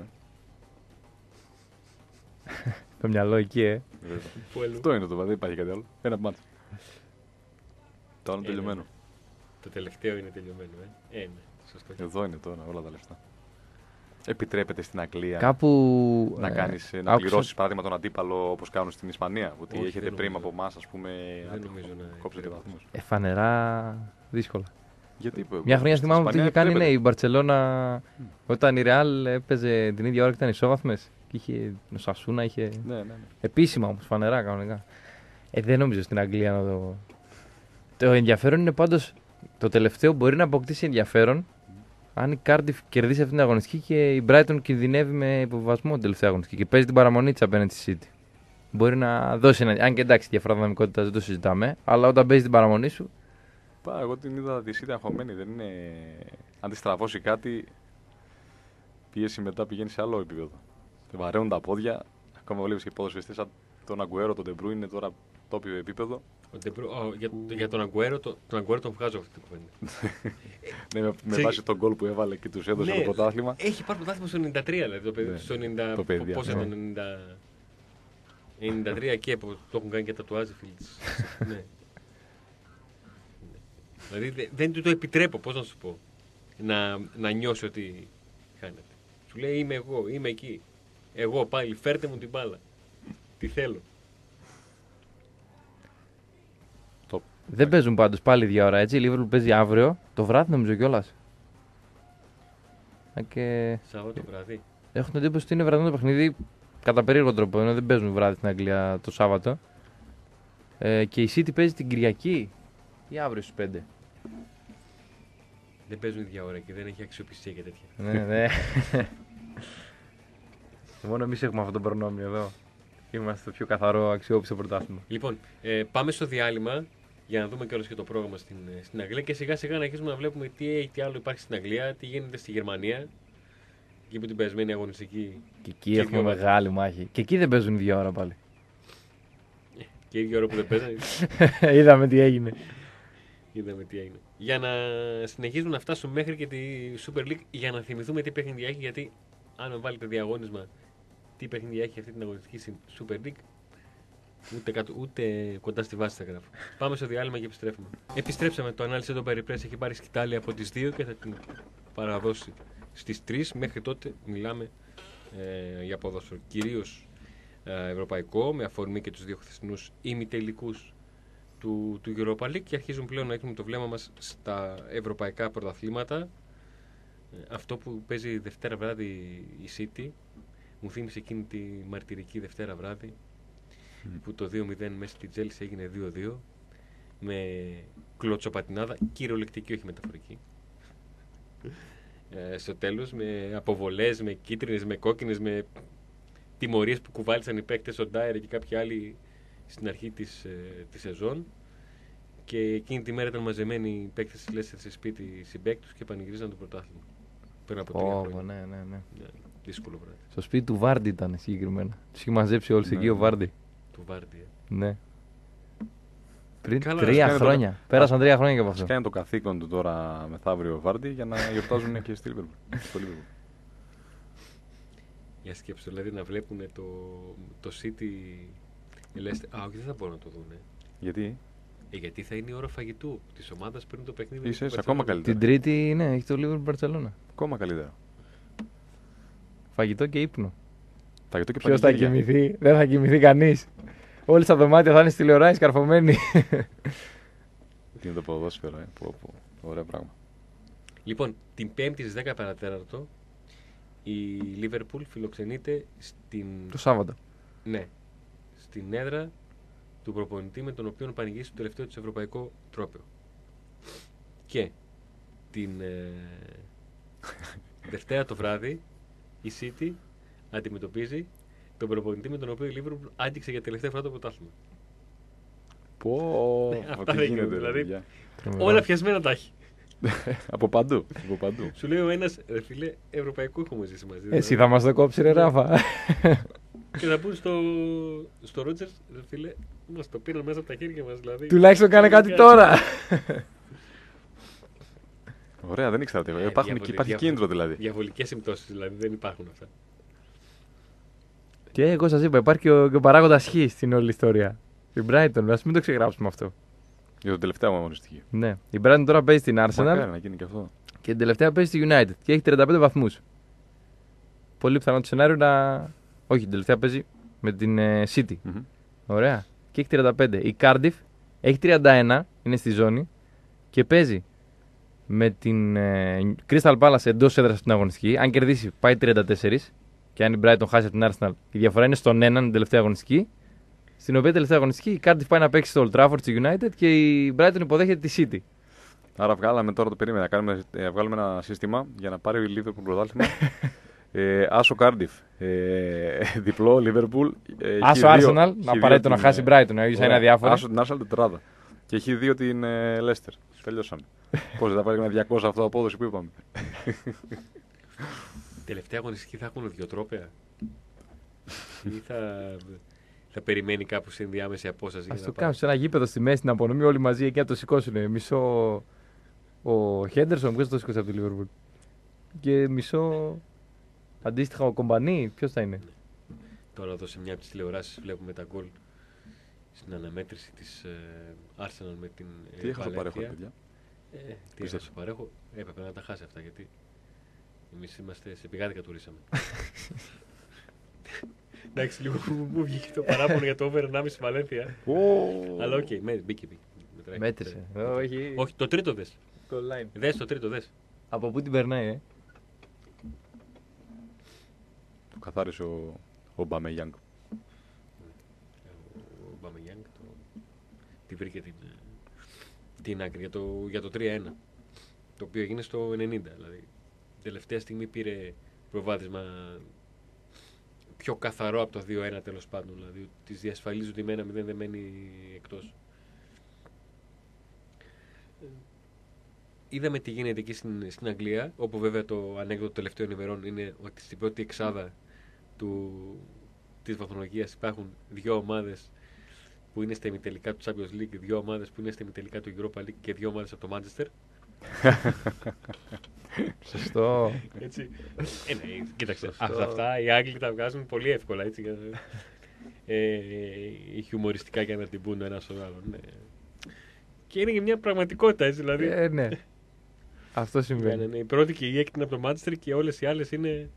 Το μυαλό εκεί, Αυτό είναι το, δεν υπάρχει κάτι άλλο. Ένα μάτσο. Το άλλο είναι Ένα. τελειωμένο. Το τελευταίο είναι τελειωμένο. Ναι, σωστό. Εδώ είναι τώρα όλα τα λεφτά. Επιτρέπεται στην Αγγλία Κάπου. να πληρώσεις παράδειγμα τον αντίπαλο όπως κάνουν στην Ισπανία. Ότι Όχι, έχετε δεν πριν νομίζω. από εμάς, ας πούμε, Δεν νομίζω να κόψετε επιτρέπεται. βαθμούς. Φανερά δύσκολα. Γιατί, Μια χρονιά στην θυμάμαι ότι Ισπανία είχε κάνει επιτρέπεται. η Μπαρτσελώνα όταν η Ρεάλ έπαιζε την ίδια ώρα και ήταν ισόβαθμες. Και είχε ο Σασούνα, είχε. Ναι. Επίσημα όμως, φανερά κανονικά. Δεν νομίζω στην Αγγλία να το. Το ενδιαφέρον είναι πάντως. Το τελευταίο μπορεί να αποκτήσει ενδιαφέρον αν η Cardiff κερδίσει αυτήν την αγωνιστική και η Brighton κινδυνεύει με υποβιβασμό την τελευταία αγωνιστική και παίζει την παραμονή της απέναντι στη City. Μπορεί να δώσει ένα. Αν και εντάξει, διαφορά δυναμικότητα δεν το συζητάμε, αλλά όταν παίζει την παραμονή σου. Εγώ την είδα τη City αγχωμένη. Δεν είναι. Αν τη στραβώσει κάτι, πίεση μετά πηγαίνει σε άλλο επίπεδο. Βαραίνουν τα πόδια. Ακόμα βλέπει και ποδοσφαιριστές σαν τον Αγκουέρο, τον Ντεμπρού είναι τώρα τόπιο επίπεδο. Για τον Αγκουέρο, τον Αγκουέρο τον βγάζω αυτή την κουβέντα. Ναι, με βάση τον γκολ που έβαλε και τους έδωσε το πρωτάθλημα. Έχει πάρει πρωτάθλημα στο 93, δηλαδή. Το παιδί, Ναι, στο 90, το παιδί, πώς ναι. ήταν, 93 και που το έχουν κάνει και τα τουάζ, φίλοι της. Ναι. Δηλαδή δεν του το επιτρέπω, πώς να σου πω, να νιώσει ότι χάνεται. Σου λέει είμαι εγώ, είμαι εκεί. Εγώ πάλι, φέρτε μου την μπάλα. Τι θέλω. Δεν παίζουν πάντως πάλι 2 ώρα έτσι. Η Liverpool παίζει αύριο το βράδυ, νομίζω κιόλας. Και Σάββατο βράδυ. έχω την εντύπωση ότι είναι βραδινό το παιχνίδι κατά περίεργο τρόπο, ενώ δεν παίζουν βράδυ στην Αγγλία το Σάββατο. Και η City παίζει την Κυριακή ή αύριο στις 5. Δεν παίζουν ίδια ώρα και δεν έχει αξιοπιστία και τέτοια. Ναι. Μόνο εμείς έχουμε αυτό το προνόμιο εδώ. Είμαστε το πιο καθαρό αξιόπιστο πρωτάθλημα. Λοιπόν, πάμε στο διάλειμμα για να δούμε κιόλας και το πρόγραμμα στην Αγγλία και σιγά σιγά να αρχίσουμε να βλέπουμε τι άλλο υπάρχει στην Αγγλία, τι γίνεται στη Γερμανία. Εκεί που την περασμένη αγωνιστική. Και εκεί έχουμε μεγάλη μάχη. Και εκεί δεν παίζουν 2 ώρα πάλι. Και η ίδια ώρα που δεν παίζανε. Είδαμε τι έγινε. Είδαμε τι έγινε. Για να συνεχίσουμε να φτάσουμε μέχρι και τη Super League για να θυμηθούμε τι παιχνίδια έχει. Γιατί αν με βάλετε διαγώνισμα τι παιχνίδια έχει αυτή την αγωνιστική στην Super League, ούτε κοντά στη βάση θα γράφω. Πάμε στο διάλειμμα και επιστρέφουμε. Επιστρέψαμε. Το ανάλυση των περιπρές έχει πάρει σκητάλη από τις 2 και θα την παραδώσει στις 3. Μέχρι τότε μιλάμε για ποδόσφαιρο. Κυρίως ευρωπαϊκό, με αφορμή και τους 2 χθεσινούς ημιτελικούς του Europa League και αρχίζουν πλέον να έχουμε το βλέμμα μας στα ευρωπαϊκά πρωταθλήματα. Αυτό που παίζει Δευτέρα βράδυ η City μου θύμισε εκείνη τη μαρτυρική Δευτέρα βράδυ που το 2-0 μέσα στη Chelsea έγινε 2-2 με κλωτσοπατινάδα, κυριολεκτική όχι μεταφορική. Στο τέλος με αποβολές, με κίτρινες, με κόκκινες, με τιμωρίες που κουβάλισαν οι παίκτες, ο Ντάιρ και κάποιοι άλλοι στην αρχή της σεζόν. Και εκείνη τη μέρα ήταν μαζεμένοι οι παίκτες της Leicester σε σπίτι συμπαίκτους και πανηγυρίζαν το πρωτάθλημα. Πριν από 3 χρόνια. Ναι. Δύσκολο βράδυ. Στο σπίτι του Βάρντι ήταν συγκεκριμένα. Τους είχε μαζέψει όλους εκεί ο Βάρντι. Του Βάρντι. Ναι. Πριν Καλά, 3 χρόνια. τώρα. Πέρασαν 3 χρόνια και από Ας αυτό. κάνει το καθήκον του τώρα μεθαύριο Βάρντι για να γιορτάζουν και στο Liverpool. Για σκέψτε, δηλαδή να βλέπουν το City. Όχι, δεν θα μπορούν να το δουν. Γιατί Γιατί θα είναι η ώρα φαγητού τη ομάδα πριν το παιχνίδι. είσαι του ακόμα Barcelona. καλύτερα. Την Τρίτη, ναι, έχει το Liverpool Barcelona. Ακόμα καλύτερα. Φαγητό και ύπνο. Φαγητό και Ποιος θα πανηγύρια. κοιμηθεί, δεν θα κοιμηθεί κανείς. Όλοι στα δωμάτια θα είναι στη τηλεοράση καρφωμένοι. Τι είναι το ποδόσφαιρο, ωραίο πράγμα. Λοιπόν, την 5η στις 10 παρατέταρτο η Liverpool φιλοξενείται Το Σάββατο. ναι, στην έδρα του προπονητή με τον οποίο πανηγύρισε το τελευταίο της ευρωπαϊκό τρόπαιο. Και την Δευτέρα το βράδυ η City αντιμετωπίζει τον προπονητή με τον οποίο η Liverpool άντυξε για τελευταία φορά το πρωτάθλημα. Αυτά τι δεν γίνεται, γίνονται, δηλαδή. παιδιά. Όλα πιασμένα τα έχει. Από παντού. Σου λέει ο ένας, ρε φίλε, ευρωπαϊκό έχουμε ζήσει μαζί. Εσύ θα μας το κόψει, ρε Ράφα. Και θα πούν στο Ρότζερς, ρε φίλε, μας το πήραν μέσα από τα χέρια μας. Δηλαδή. Τουλάχιστον κάνε κάτι τώρα. Ωραία, δεν ήξερα τίποτα. Υπάρχει κίνητρο δηλαδή. Διαβολικές συμπτώσεις δηλαδή, δεν υπάρχουν αυτά. Και εγώ σας είπα, υπάρχει και ο παράγοντας Χ στην όλη ιστορία. Η Brighton, ας μην το ξεγράψουμε αυτό. Για το τελευταίο μου αγωνιστική. Ναι. Η Brighton τώρα παίζει στην Arsenal Μακάρι να γίνει και αυτό. και την τελευταία παίζει στη United και έχει 35 βαθμούς. Πολύ πιθανό το σενάριο να. Όχι, την τελευταία παίζει με την City. Ωραία. Και έχει 35. Η Cardiff έχει 31, είναι στη ζώνη και παίζει με την Crystal Palace εντός έδρας στην αγωνιστική. Αν κερδίσει, πάει 34. Και αν η Brighton χάσει από την Arsenal, η διαφορά είναι στον 1 την τελευταία αγωνιστική. Στην οποία τελευταία αγωνιστική η Cardiff πάει να παίξει στο Old Trafford στη United και η Brighton υποδέχεται τη City. Άρα βγάλαμε τώρα το περίμενα. Βγάλουμε ένα σύστημα για να πάρει η Liverpool πρωτάθλημα. Άσο Cardiff. Διπλό Liverpool. Άσο Arsenal, να απαραίτητο να χάσει η Brighton. Είναι αδιάφορο. Άσο την Arsenal τετράδα. Και έχει 2 την Leicester. Τελειώσαμε. Πώς δεν θα πάρει ένα 200 αυτό απόδοση που είπαμε. Τελευταία αγωνιστική θα έχουν 2 τρόπαια. Ή θα περιμένει κάπου σε ενδιάμεση απόσταση. Ας το κάνουν σε ένα γήπεδο στη μέση την απονομή όλοι μαζί εκεί να το σηκώσουν. Μισό ο Χέντερσον που το σηκώσει από τη Liverpool. Και μισό αντίστοιχα ο Κομπανί. Ποιος θα είναι. Τώρα εδώ σε μια από τις τηλεοράσεις βλέπουμε τα γκολ στην αναμέτρηση της Arsenal με την Τι είχα το παρέχω, παιδιά. Τι είχα το παρέχω. Έπρεπε να τα χάσει αυτά γιατί εμείς είμαστε σε πηγάδικα του ρίσαμε. Εντάξει, λίγο μου βγήκε το παράπονο για το over 1,5 Βαλένθια. Αλλά οκ, μπήκε. Μέτρησε. Όχι, το τρίτο δες. Δες το τρίτο, δες. Από πού την περνάει, Το καθάρισε ο Μπαμεγιάνγκ. Ο Μπαμεγιάνγκ τη βρήκε την άκρη για το 3-1. Το οποίο έγινε στο 90. Δηλαδή, τελευταία στιγμή πήρε προβάδισμα πιο καθαρό από το 2-1 τέλος πάντων. Δηλαδή, τις διασφαλίζει ότι με 1-0 δεν μένει εκτός. Είδαμε τι γίνεται εκεί στην Αγγλία, όπου βέβαια το ανέκδοτο τελευταίων ημερών είναι ότι στην πρώτη εξάδα της βαθμολογίας υπάρχουν 2 ομάδες που είναι στα ημιτελικά του Champions League, 2 ομάδες που είναι στα ημιτελικά του Europa League και 2 ομάδες από το Manchester. Σωστό. Έτσι. Ναι, κοίταξε. Αυτά οι Άγγλοι τα βγάζουν πολύ εύκολα. Έτσι, χιουμοριστικά για να την πούν ένα στον άλλον. Ναι. Και είναι και μια πραγματικότητα, έτσι δηλαδή. Ναι. Αυτό συμβαίνει. Ναι. Η πρώτη και η έκτη είναι από το Manchester και όλες οι άλλες είναι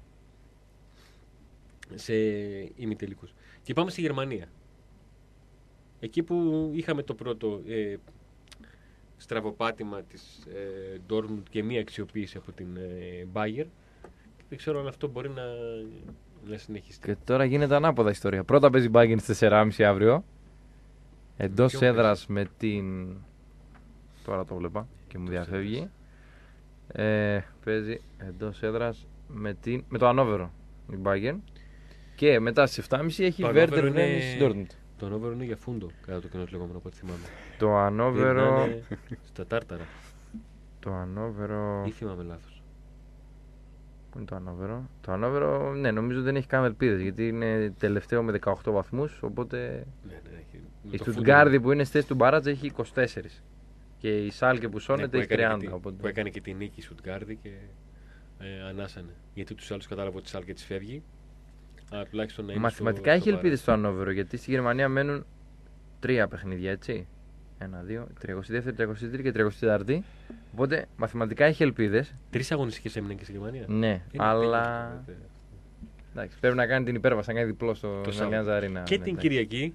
σε ημιτελικούς. Και πάμε στη Γερμανία. Εκεί που είχαμε το πρώτο στραβοπάτημα της Dortmund και μία αξιοποίηση από την Bayer. Δεν ξέρω αν αυτό μπορεί να συνεχιστεί. Και τώρα γίνεται ανάποδα ιστορία. Πρώτα παίζει Bayer στις 4.30 αύριο. Εντός έδρας με την. Τώρα το βλέπα και μου διαφεύγει. Παίζει εντός έδρας με το Ανόβερο η Bayer. Και μετά στις 7.30 έχει Werder Bremen Dortmund. Το Ανόβερο είναι για φούντο, κατά το καινούργιο λεγόμενο από ό,τι θυμάμαι. Το Ανόβερο. Στα Τάρταρα. Το Ανόβερο. Ή θυμάμαι λάθος. Πού είναι το Ανόβερο. Το Ανόβερο, ναι, νομίζω δεν έχει καν ελπίδες γιατί είναι τελευταίο με 18 βαθμούς. Οπότε. Ναι, έχει. Η Στουτγκάρδη που είναι στη θέση του Μπάρατζα έχει 24. Και η Σάλκε που σώνεται έχει 30. Οπότε... Που έκανε και τη νίκη η Στουτγκάρδη και ανάσανε. Γιατί τους άλλους κατάλαβε ότι η Σάλκε της φεύγει. Μαθηματικά έχει ελπίδες στο Ανόβερο γιατί στη Γερμανία μένουν 3 παιχνίδια, έτσι. 1, 2, 32, 33 και 34. Οπότε μαθηματικά έχει ελπίδες. 3 αγωνιστικές έμειναν και στη Γερμανία. Ναι, αλλά. Εντάξει, πρέπει να κάνει την υπέρβαση, να κάνει διπλό στο Allianz Arena. Και την Κυριακή.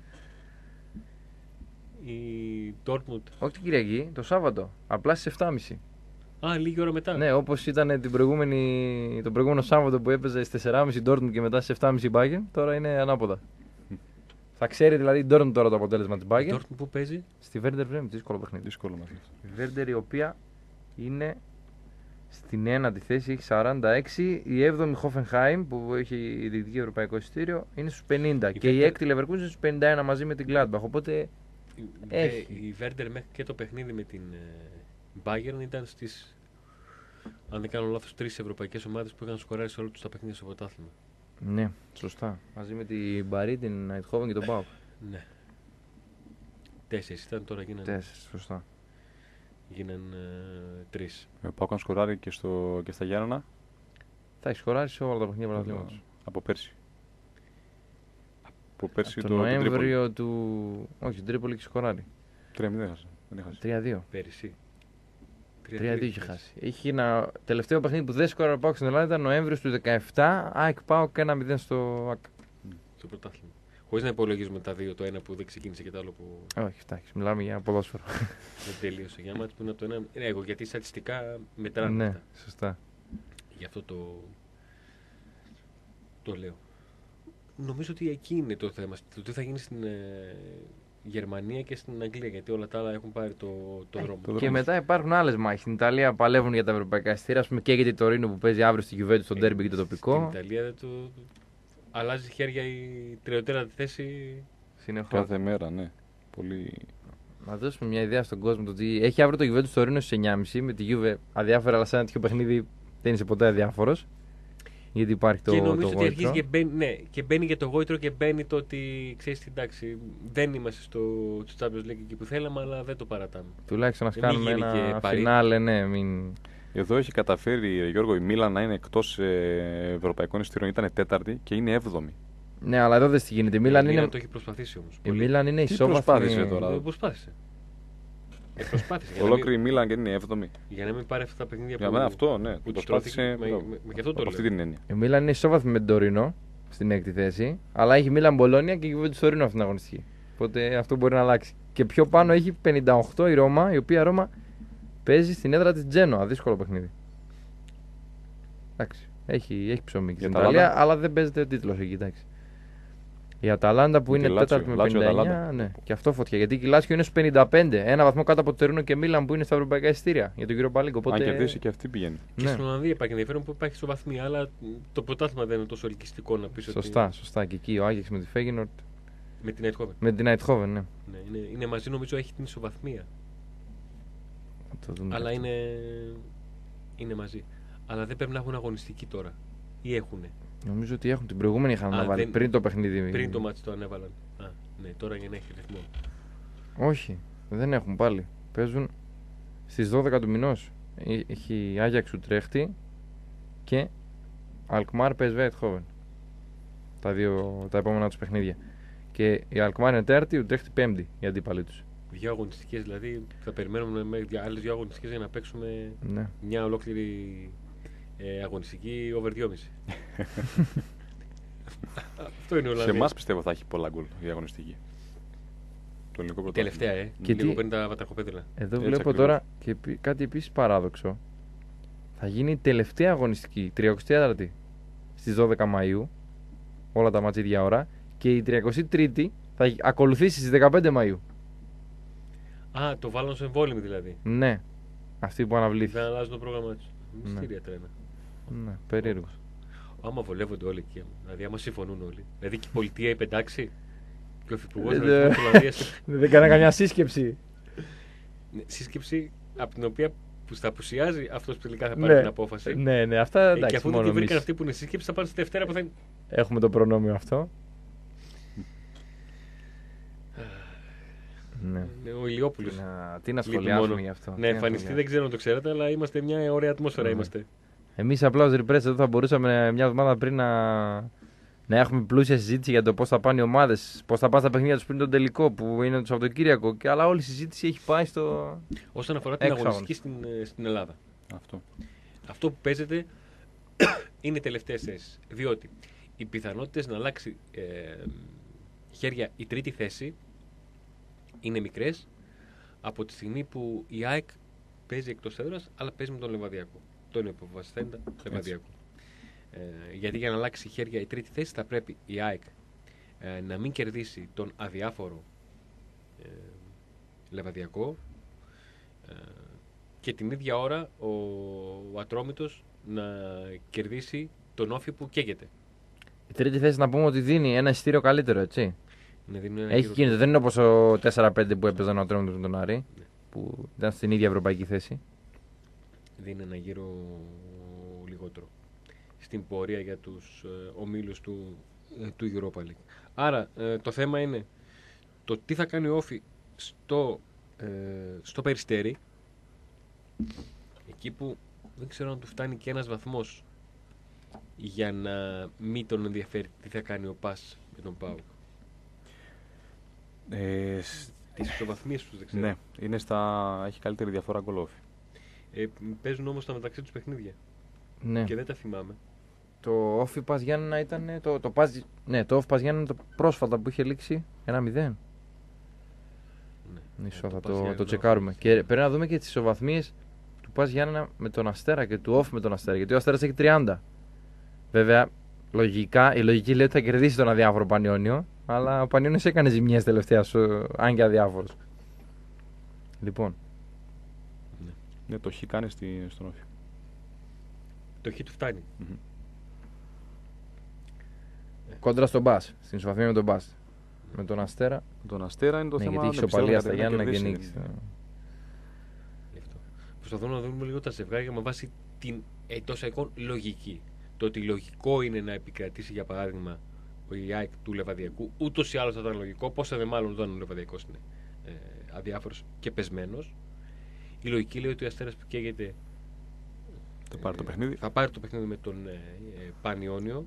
Η Dortmund. Όχι την Κυριακή, το Σάββατο. Απλά στις 7.30. Α, λίγη ώρα μετά. Ναι, όπως ήταν το προηγούμενο Σάββατο που έπαιζε στις 4.30 Dortmund και μετά στις 7.30 Bayern, τώρα είναι ανάποδα. Θα ξέρει δηλαδή η Dortmund τώρα το αποτέλεσμα της Bayern. Η Dortmund που παίζει? Στη Werder Bremen, δύσκολο παιχνίδι. Δύσκολο η Werder η οποία είναι Στην ένατη θέση έχει 46. Η 7η Hoffenheim που έχει διεκδικεί ευρωπαϊκό εισιτήριο είναι στους 50. Και η 6η Leverkusen στους 51 μαζί με την Gladbach. Οπότε έχει. Η Werder μέχρι και το παιχνίδι με την Bayern ήταν στις, αν δεν κάνω λάθος, 3 ευρωπαϊκές ομάδες που είχαν σκοράρει σε όλα τους τα παιχνίδια στο πρωτάθλημα. Ναι, σωστά. Μαζί με την Μπαρί, την Eindhoven και τον Πάοκ. Ναι. 4 ήταν, τώρα γίνανε. 4, σωστά. Γίναν 3. Ο Πάοκ αν σκοράρει και στα Γιάννενα. Θα έχει σκοράρει σε όλα τα παιχνίδια πρωταθλήματος. Από πέρσι. Από πέρσι Το το Νοέμβριο του. Όχι, τον Τρίπολη έχει σκοράρει. 3-0 έχασε. Δεν έχασε. 3-2. Πέρυσι. 3-2 είχε χάσει. Είχε ένα τελευταίο παιχνίδι που δεν σκόραρε ο Πάοκ στην Ελλάδα, ήταν Νοέμβριο του 17. ΑΕΚ Πάοκ 1-0 στο ΑΚ. Στο πρωτάθλημα. Χωρίς να υπολογίζουμε τα δύο, το ένα που δεν ξεκίνησε και το άλλο που Όχι, εντάξει, μιλάμε για ποδόσφαιρο. δεν τελείωσε. Για μάτς που είναι από το ένα. Εγώ γιατί στατιστικά μετράνε Ναι, αυτά. σωστά. Γι' αυτό το λέω. Νομίζω ότι εκεί είναι το θέμα. Το τι θα γίνει στην Γερμανία και στην Αγγλία. Γιατί όλα τα άλλα έχουν πάρει το δρόμο. Και μετά υπάρχουν άλλες μάχες. Στην Ιταλία παλεύουν για τα ευρωπαϊκά εισιτήρια. Α πούμε, καίγεται το Ρήνο που παίζει αύριο στη Juventus στο ντέρμπι και το τοπικό. Στην Ιταλία αλλάζει χέρια η τριωτέρα θέση. Συνεχώς. Κάθε μέρα, ναι. Πολύ. Να δώσουμε μια ιδέα στον κόσμο. Το ότι έχει αύριο το Juventus στο Ρήνο στις 9.30 με τη Juve αδιάφορα, αλλά σε ένα τέτοιο παιχνίδι δεν είσαι ποτέ αδιάφορος. Γιατί υπάρχει Και νομίζω το ότι αρχίζει γόητρο. και μπαίνει, ναι, και μπαίνει για το γόητρο και μπαίνει το ότι ξέρεις τι, εντάξει, δεν είμαστε στο Champions League εκεί που θέλαμε, αλλά δεν το παρατάμε. Τουλάχιστον να Μην κάνουμε γίνει ένα και Παρί. φινάλε, ναι. Μην... Εδώ έχει καταφέρει, Γιώργο, η Μίλαν να είναι εκτός ευρωπαϊκών εισιτήριων. Ήταν τέταρτη και είναι 7η. Ναι, αλλά εδώ δεν στη γίνεται. Η Μίλαν είναι, το έχει προσπαθήσει όμως. η Μίλαν είναι Τι ισόβαθμη. προσπάθησε τώρα? Προσπάθησε. Προσπάθησε. Ολόκληρη η Μίλαν και είναι 7η. Για να μην πάρει αυτά τα παιχνίδια Για μένα αυτό, ναι. που τους Προσπάθησε. τρώθηκε, γι' αυτό το Από αυτή λέω. την έννοια. Η Μίλαν είναι ισόβαθμη με την Τωρίνο στην έκτη θέση. Αλλά έχει Μίλαν Μπολόνια και η Juventus στο Ρήνο αυτήν την αγωνιστική. Οπότε αυτό μπορεί να αλλάξει. Και πιο πάνω έχει 58 η Ρώμα, η οποία Ρώμα παίζει στην έδρα τη Τζένοα. Δύσκολο παιχνίδι. Εντάξει. Έχει ψωμί και στην Αταλάντα. Ιταλία, αλλά δεν παίζεται ο τίτλο εκεί. Εντάξει. Η Αταλάντα που Και είναι Λάτσιο, τέταρτη με Λάτσιο, 59. Αταλάντα. Ναι. Και αυτό φωτιά. Γιατί η Λάτσιο είναι στου 55. Ένα βαθμό κάτω από το Τερίνο και Μίλαν που είναι στα ευρωπαϊκά εισιτήρια για τον κύριο Παλίγκο. Οπότε... Αν κερδίσει και αυτή πηγαίνει. Και Ναι. στην Ολλανδία υπάρχει ενδιαφέρον που υπάρχει ισοβαθμία, αλλά το πρωτάθλημα δεν είναι τόσο ελκυστικό να πει ότι. Σωστά. Και εκεί ο Άγιαξ με τη Φέγγινορτ. Με την Eindhoven. Με την Αιτχόβεν, ναι. Ναι, είναι μαζί, νομίζω έχει την ισοβαθμία. Θα το δούμε. Αλλά είναι μαζί. Αλλά δεν πρέπει να έχουν αγωνιστική τώρα. Ή έχουνε. Νομίζω ότι έχουν την προηγούμενη είχαν αναβάλει δεν- πριν το παιχνίδι. Πριν το μάτι το ανέβαλαν. Α, ναι, τώρα για να έχει ρυθμό. Όχι, δεν έχουν πάλι. Παίζουν στις 12 του μηνός. Έχει Άγιαξ Ουτρέχτη και Αλκμάρ PSV Eindhoven. Τα επόμενα τους παιχνίδια. Και η Αλκμάρ είναι τέταρτη, η Ουτρέχτη πέμπτη η αντίπαλη τους. Δύο αγωνιστικέ, δηλαδή θα περιμένουμε με άλλε δύο αγωνιστικέ για να παίξουμε Ναι. μια ολόκληρη αγωνιστική over 2,5. Αυτό είναι όλα. Σε εμά πιστεύω θα έχει πολλά γκολ η αγωνιστική. Το ελληνικό πρωτάθλημα. Τελευταία, Και λίγο τι- πριν τα βατραχοπέδιλα. Εδώ Έτσι βλέπω ακριβώς. τώρα και κάτι επίσης παράδοξο. Θα γίνει η τελευταία αγωνιστική, 34η, στις 12 Μαΐου. Όλα τα μάτια ίδια ώρα. Και η 33η θα ακολουθήσει στις 15 Μαΐου. Α, το βάλουν σε εμβόλυμη δηλαδή. Ναι, αυτή που αναβλήθηκε. Δεν αλλάζουν το πρόγραμμά του. Ναι. Μυστήρια τρένα. Ναι, περίεργο. Άμα βολεύονται όλοι εκεί. Δηλαδή, άμα συμφωνούν όλοι. Δηλαδή και η πολιτεία είπε εντάξει. Και ο υφυπουργό Ναι. τη Ολλανδία. Δεν κάνα καμιά σύσκεψη. Σύσκεψη από την οποία που στα απουσιάζει αυτό που τελικά θα πάρει την απόφαση. Ναι, αυτά Και εντάξει. αφού δεν Μόνο τη βρήκαν εμείς αυτοί που είναι σύσκεψη, θα πάνε στη Δευτέρα που θα είναι. έχουμε το προνόμιο αυτό. Ναι. Ο Ηλιόπουλο. Τι να Λείπει σχολιάσουμε μόνο. γι' αυτό. Ναι, Τι να εμφανιστεί, σχολιάσουμε. δεν ξέρω αν το ξέρετε, αλλά είμαστε μια ωραία ατμόσφαιρα. Ναι. Είμαστε. Εμείς απλά ως Repress εδώ θα μπορούσαμε μια εβδομάδα πριν να έχουμε πλούσια συζήτηση για το πώς θα πάνε οι ομάδες, πώς θα πάνε στα παιχνίδια τους πριν τον τελικό που είναι το Σαββατοκύριακο. Αλλά όλη η συζήτηση έχει πάει στο. Όσον αφορά την Έξω αγωνιστική στην Ελλάδα. Αυτό. Αυτό που παίζεται είναι οι τελευταίες θέσεις. Διότι οι πιθανότητες να αλλάξει χέρια η τρίτη θέση είναι μικρές από τη στιγμή που η ΑΕΚ παίζει εκτός έδρας, αλλά παίζει με τον Λεβαδιακό. Τον υποβασθέντα Λεβαδιακό. Γιατί για να αλλάξει χέρια η τρίτη θέση θα πρέπει η ΑΕΚ να μην κερδίσει τον αδιάφορο Λεβαδιακό και την ίδια ώρα ο Ατρόμητος να κερδίσει τον Όφη που καίγεται. Η τρίτη θέση να πούμε ότι δίνει ένα εισιτήριο καλύτερο, έτσι. Ναι, δίνουν ένα Έχει γύρο κίνητο. Δεν είναι όπως ο 4-5 που έπαιζαν ο Ατρόμητος με τον Άρη, Ναι. που ήταν στην ίδια ευρωπαϊκή θέση. δίνει ένα γύρο λιγότερο στην πορεία για τους ομίλους του Europa League. Άρα το θέμα είναι το τι θα κάνει ο Όφη στο Περιστέρι, εκεί που δεν ξέρω αν του φτάνει και ένας βαθμός για να μην τον ενδιαφέρει τι θα κάνει ο Πας με τον ΠΑΟΚ. Τις ισοβαθμίες τους δεν ξέρω. Ναι, έχει καλύτερη διαφορά γκολ Όφη. Παίζουν όμως τα μεταξύ τους παιχνίδια Ναι. και δεν τα θυμάμαι. Το Όφι Πας Γιάννενα ήταν. Το Όφι Πας Γιάννενα το πρόσφατα που είχε λήξει 1-0. Μισό, θα το τσεκάρουμε. Και πρέπει να δούμε και τις ισοβαθμίες του Πας Γιάννενα με τον Αστέρα και του Όφι με τον Αστέρα. Γιατί ο Αστέρας έχει 30. Βέβαια, η λογική λέει ότι θα κερδίσει τον αδιάφορο Πανιόνιο. Αλλά ο Πανιόνιος έκανε ζημιές τελευταία, αν και αδιάφορος. Λοιπόν. Ναι, το χ κάνει στον Όφη. Το χ του φτάνει. Κόντρα στον Μπας. Στην ισοβαθμία με τον Μπας. Με τον Αστέρα. Με τον Αστέρα είναι το θέμα. Γιατί έχει ισοπαλία στα Γιάννενα και νίκη. Προσπαθώ να δούμε λίγο τα ζευγάρια με βάση την εντός εικόν λογική. Το ότι λογικό είναι να επικρατήσει, για παράδειγμα, ο ΑΕΚ του Λεβαδιακού, ούτως ή άλλως θα ήταν λογικό, πόσο δε μάλλον όταν ο Λεβαδιακός είναι αδιάφορος και πεσμένος. Η λογική λέει ότι ο Αστέρας που καίγεται θα πάρει το παιχνίδι με τον Πανιόνιο.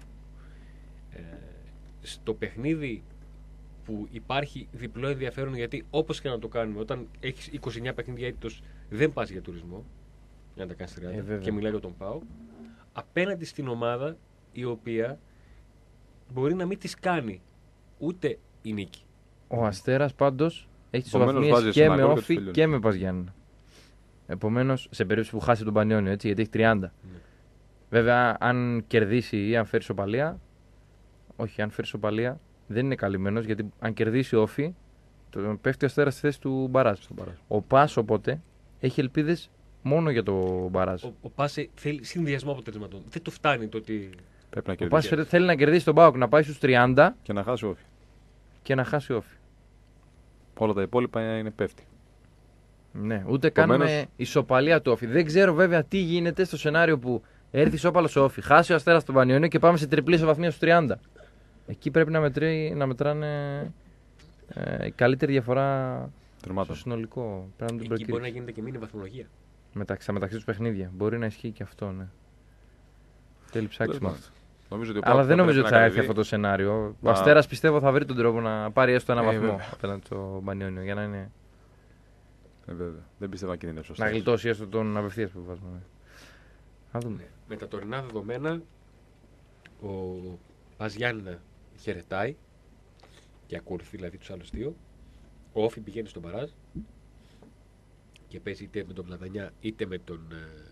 Στο παιχνίδι που υπάρχει διπλό ενδιαφέρον, γιατί όπως και να το κάνουμε, όταν έχεις 29 παιχνίδια έτος δεν πας για τουρισμό, για να τα κάνεις 30 και μιλάει για τον ΠΑΟ, απέναντι στην ομάδα η οποία μπορεί να μην της κάνει ούτε η νίκη. Ο Αστέρας πάντως έχει τις ισοβαθμίες και με Όφη και με Πας Γιάννενα. Επομένως, σε περίπτωση που χάσει τον Πανιόνιο, έτσι, γιατί έχει 30. Ναι. Βέβαια, αν κερδίσει ή αν φέρει ισοπαλία, όχι, αν φέρει ισοπαλία, δεν είναι καλυμμένος, γιατί αν κερδίσει ο Όφη, πέφτει ο Αστέρας στη θέση του Μπαράζ. Ο Πας, οπότε, έχει ελπίδες μόνο για το Μπαράζ. Ο Πας θέλει συνδυασμό αποτελεσματών. Δεν του φτάνει το ότι. Ο Πας θέλει να κερδίσει τον ΠΑΟΚ, να πάει στους 30 και να χάσει ο Όφη. Όλα τα υπόλοιπα είναι πέφτει. Ναι, ούτε κάνουμε ισοπαλία του Όφη. Δεν ξέρω βέβαια τι γίνεται στο σενάριο που έρθει ισόπαλος ο Όφη, χάσει ο Αστέρας τον Πανιόνιο και πάμε σε τριπλή ισοβαθμία στους 30. Εκεί πρέπει να μετράνε η καλύτερη διαφορά στο συνολικό. Εκεί μπορεί να γίνεται και μήνυ βαθμολογία. Μεταξύ τους παιχνίδια. Μπορεί να ισχύει και αυτό, ναι. Τέλει ψάξιμο. Αλλά δεν νομίζω ότι θα έρθει αυτό το σενάριο. Ο Αστέρας πιστεύω θα βρει τον τρόπο να πάρει έστω ένα βαθμό απέναντι στο Πανιόνιο για να είναι. Βέβαια. Δεν πιστεύω να κινείται σωστά. Να γλιτώσει έστω τον απευθείας που βάζουμε. Με τα τωρινά δεδομένα, ο Πας Γιάννενα χαιρετάει και ακολουθεί δηλαδή τους άλλους δύο. Ο Όφη πηγαίνει στον Μπαράζ και παίζει είτε με τον Πλατανιά είτε με τον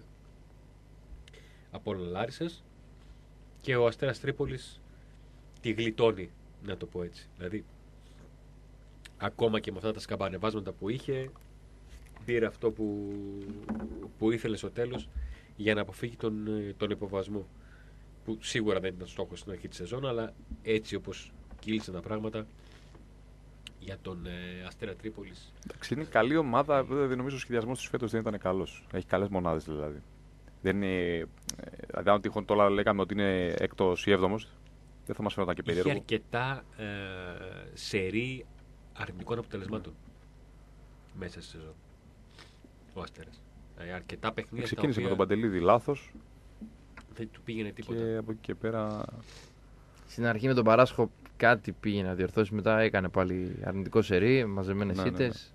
Απόλλωνα Λάρισσας, και ο Αστέρας Τρίπολης τη γλιτώνει, να το πω έτσι. Δηλαδή, ακόμα και με αυτά τα σκαμπανεβάσματα που είχε, πήρε αυτό που ήθελε στο τέλος για να αποφύγει τον υποβασμό, που σίγουρα δεν ήταν στόχος στην αρχή της σεζόν, αλλά έτσι όπως κύλησαν τα πράγματα για τον Αστέρα Τρίπολης. Εντάξει, είναι καλή ομάδα. Δεν νομίζω ο σχεδιασμός του φέτος δεν ήταν καλός. Έχει καλές μονάδες δηλαδή. Δεν είναι. Δηλαδή, αν τυχόν τώρα λέγαμε ότι είναι έκτος ή έβδομος, δεν θα μας φαίνονταν και περίεργο. Είχε αρκετά σερί αρνητικών αποτελεσμάτων μέσα στη σεζόν. Ο Αστέρας. Αρκετά παιχνίδια. Ξεκίνησε με τον Παντελίδη λάθος. Δεν του πήγαινε τίποτα. Και από εκεί και πέρα. Στην αρχή με τον Παράσχο κάτι πήγε να διορθώσει. Μετά έκανε πάλι αρνητικό σερί, μαζεμένες ήττες.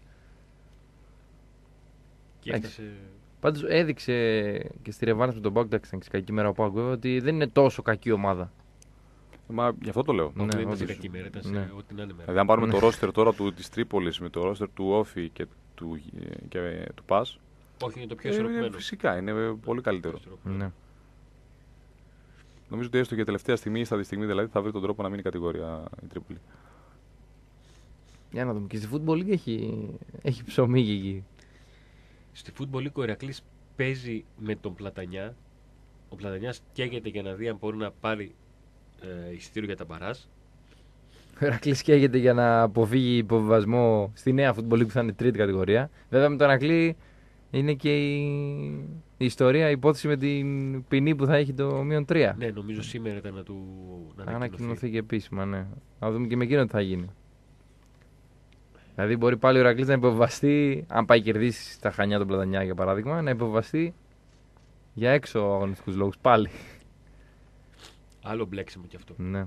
Και έφτασε. Πάντως έδειξε και στη ρευάνση με τον ΠΑΟΚ, εντάξει, ήταν κακή μέρα ο ΠΑΟΚ, ότι δεν είναι τόσο κακή ομάδα. Μα γι' αυτό το λέω. Δεν ήταν σε κακή μέρα, ήταν σε ό,τι να είναι μέρα. Δηλαδή, αν πάρουμε το ρόστερ τώρα της Τρίπολης με το ρόστερ του Όφη και του Πας. Όχι, είναι το πιο ισορροπημένο. Φυσικά, είναι πολύ καλύτερο. Ναι. Νομίζω ότι έστω και τελευταία στιγμή, στα τη στιγμή δηλαδή, θα βρει τον τρόπο να μείνει κατηγορία η Τρίπολη. Για να δούμε. Και στη Football League έχει ψωμί εκεί. Στη Football League ο Ηρακλής παίζει με τον Πλατανιά. Ο Πλατανιάς καίγεται για να δει αν μπορεί να πάρει εισιτήριο για τα μπαράζ. Ο Ηρακλής καίγεται για να αποφύγει υποβιβασμό στη νέα Football League που θα είναι τρίτη κατηγορία. Βέβαια με τον Ηρακλή είναι και η ιστορία, η υπόθεση με την ποινή που θα έχει το -3. Ναι, νομίζω σήμερα ήταν να του ανακοινωθεί και επίσημα, ναι. Να δούμε και με εκείνο τι θα γίνει. Δηλαδή μπορεί πάλι ο Ηρακλής να υποβιβαστεί, αν πάει κερδίσει στα Χανιά τον Πλατανιά για παράδειγμα, να υποβιβαστεί για έξω αγωνιστικούς λόγους πάλι. Άλλο μπλέξιμο κι αυτό. Ναι.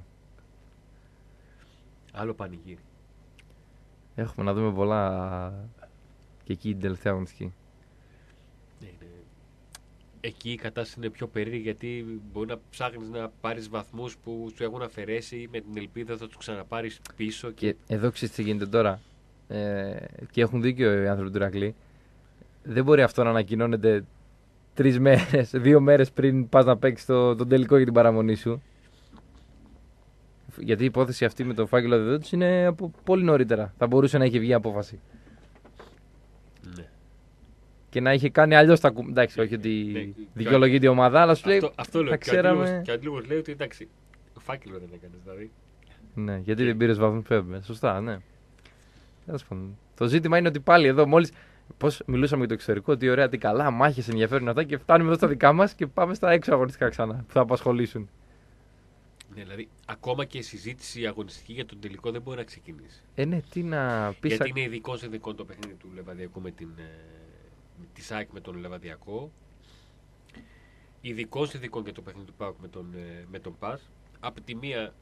Άλλο πανηγύρι. Έχουμε να δούμε πολλά και εκεί την τελευταία αγωνιστική. Ναι, ναι. Εκεί η κατάσταση είναι πιο περίεργη γιατί μπορεί να ψάχνεις να πάρεις βαθμούς που σου έχουν αφαιρέσει με την ελπίδα θα τους ξαναπάρεις πίσω. Και εδώ ξέρεις τι γίνεται τώρα. Και έχουν δίκιο οι άνθρωποι του Ηρακλή. Δεν μπορεί αυτό να ανακοινώνεται 3 μέρες, 2 μέρες πριν πας να παίξεις τον τελικό για την παραμονή σου. Γιατί η υπόθεση αυτή με το φάκελο αδειοδότηση είναι από πολύ νωρίτερα. Θα μπορούσε να είχε βγει απόφαση. Ναι. Και να είχε κάνει αλλιώς τα κουμπιά. Εντάξει, όχι ότι δικαιολογείται η ομάδα, αλλά σου λέει. Αυτό λέω. Ξέραμε... Και ο Αντίλογος λέει ότι εντάξει, φάκελο δεν έκανε δηλαδή. Ναι, γιατί δεν πήρε βαθμούς που έπρεπε. Σωστά, ναι. Το ζήτημα είναι ότι πάλι εδώ μόλις. Πώς μιλούσαμε για το εξωτερικό, τι ωραία, τι καλά, μάχες ενδιαφέρουν αυτά και φτάνουμε εδώ στα δικά μας και πάμε στα έξω αγωνιστικά ξανά που θα απασχολήσουν. Ναι, δηλαδή ακόμα και η συζήτηση αγωνιστική για τον τελικό δεν μπορεί να ξεκινήσει. Ναι, τι να πεις. Γιατί είναι ειδικό συνδικών το παιχνίδι του Λεβαδιακού με τη ΣΑΕΚ με τον Λεβαδιακό. Ειδικό συνδικών και το παιχνίδι του ΠΑΟΚ με τον ΠΑΣ. Από τη μία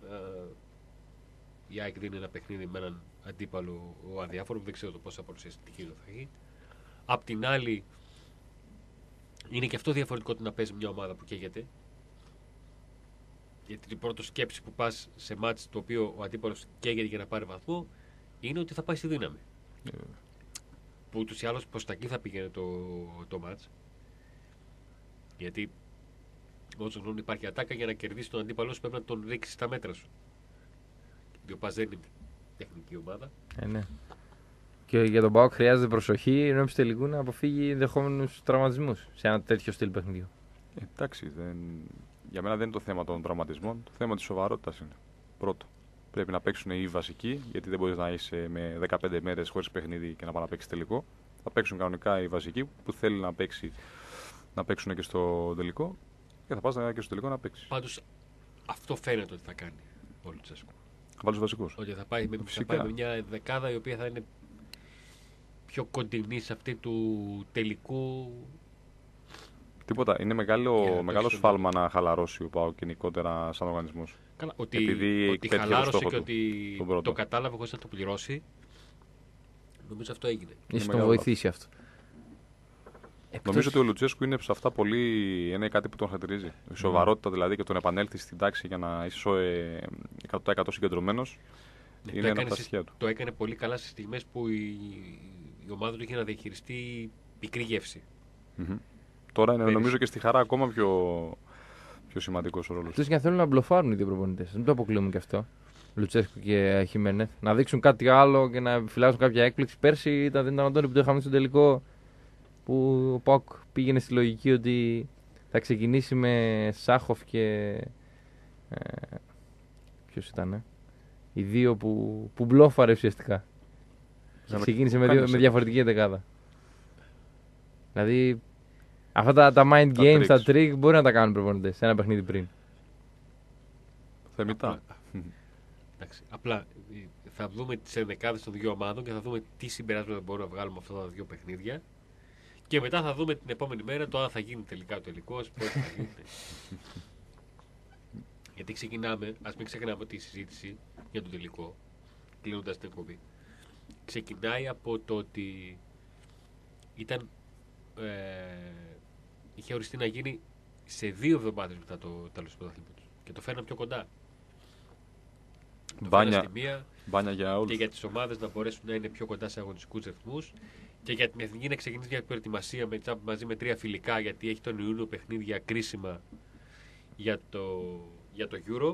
η ΑΕΚ δίνει ένα παιχνίδι με έναν αντίπαλο ο αδιάφορο που δεν ξέρω το πόσα παρουσιαστική θα έχει. Απ' την άλλη, είναι και αυτό διαφορετικό το να παίζει μια ομάδα που καίγεται. Γιατί την πρώτη σκέψη που πας σε μάτς το οποίο ο αντίπαλος καίγεται για να πάρει βαθμό είναι ότι θα πάει στη δύναμη. Που ούτως ή άλλως προς τα εκεί θα πήγαινε το μάτς. Γιατί όσο γνωρίζουν υπάρχει ατάκα για να κερδίσει τον αντίπαλο σου πρέπει να τον ρίξει στα μέτρα σου. Γιατί ο ΠΑΣ δεν είναι τεχνική ομάδα. Ναι. Και για τον ΠΑΟΚ χρειάζεται προσοχή ενώ τελικού να αποφύγει ενδεχόμενους τραυματισμούς σε ένα τέτοιο στυλ παιχνιδιού. Εντάξει, για μένα δεν είναι το θέμα των τραυματισμών. Το θέμα της σοβαρότητας είναι. Πρώτο. Πρέπει να παίξουν οι βασικοί, γιατί δεν μπορείς να είσαι με 15 μέρες χωρίς παιχνίδι και να πάει να παίξει τελικό. Θα παίξουν κανονικά οι βασικοί που θέλει να παίξουν και στο τελικό και θα πας και στο τελικό να παίξει. Πάντως αυτό φαίνεται ότι θα κάνει ο Λουτσέσκου. Θα βάλει τους βασικούς. Ότι θα πάει με μια δεκάδα η οποία θα είναι πιο κοντινή σε αυτή του τελικού. Τίποτα. Είναι μεγάλο σφάλμα να χαλαρώσει ο ΠΑΟΚ γενικότερα σαν οργανισμός. Ότι χαλάρωσε και ότι το κατάλαβε χωρίς να το πληρώσει. Νομίζω αυτό έγινε. Ίσως τον βοηθήσει αυτό. Νομίζω ότι ο Λουτσέσκου είναι σε αυτά είναι κάτι που τον χαρακτηρίζει. Η σοβαρότητα δηλαδή και τον επανέλθει στην τάξη για να είσαι 100% συγκεντρωμένος. Είναι ένα από τα στοιχεία του. Το έκανε πολύ καλά στις στιγμές που η ομάδα του είχε να διαχειριστεί πικρή γεύση. Τώρα είναι νομίζω και στη χαρά ακόμα πιο σημαντικός ο ρόλος. Τους και αν θέλουν να μπλοφάρουν οι δύο προπονητές. Δεν το αποκλείουμε και αυτό. Λουτσέσκου και Χιμένεθ. Να δείξουν κάτι άλλο και να επιφυλάξουν κάποια έκπληξη. Πέρσι ήταν δυνατόν που το είχαμε στο τελικό που ο ΠΑΟΚ πήγαινε στη λογική ότι θα ξεκινήσει με Σάχοφ και. Ποιος ήταν, οι δύο που μπλόφαρε ουσιαστικά. Ξεκίνησε με διαφορετική δεκάδα. Δηλαδή αυτά τα mind games, τα trick μπορεί να τα κάνουν προπονητές σε ένα παιχνίδι πριν. Θεμητά. Απλά θα δούμε τις ενδεκάδες των δύο ομάδων και θα δούμε τι συμπεράσματα μπορούμε να βγάλουμε αυτά τα δύο παιχνίδια. Και μετά θα δούμε την επόμενη μέρα το αν θα γίνει τελικά ο τελικός, πώς θα γίνει. Γιατί ξεκινάμε, ας μην ξεχνάμε ότι η συζήτηση για το τελικό, κλείνοντας την εκπομπή, ξεκινάει από το ότι είχε οριστεί να γίνει σε 2 εβδομάδες μετά το τέλος του πρωταθλήματος. Και το φέρναν πιο κοντά. Μπάνια για όλους. Και για τις ομάδες να μπορέσουν να είναι πιο κοντά σε αγωνιστικούς ρυθμούς. Και για την εθνική να ξεκινήσει μια προετοιμασία μαζί με 3 φιλικά, γιατί έχει τον Ιούνιο παιχνίδια κρίσιμα για το Euro.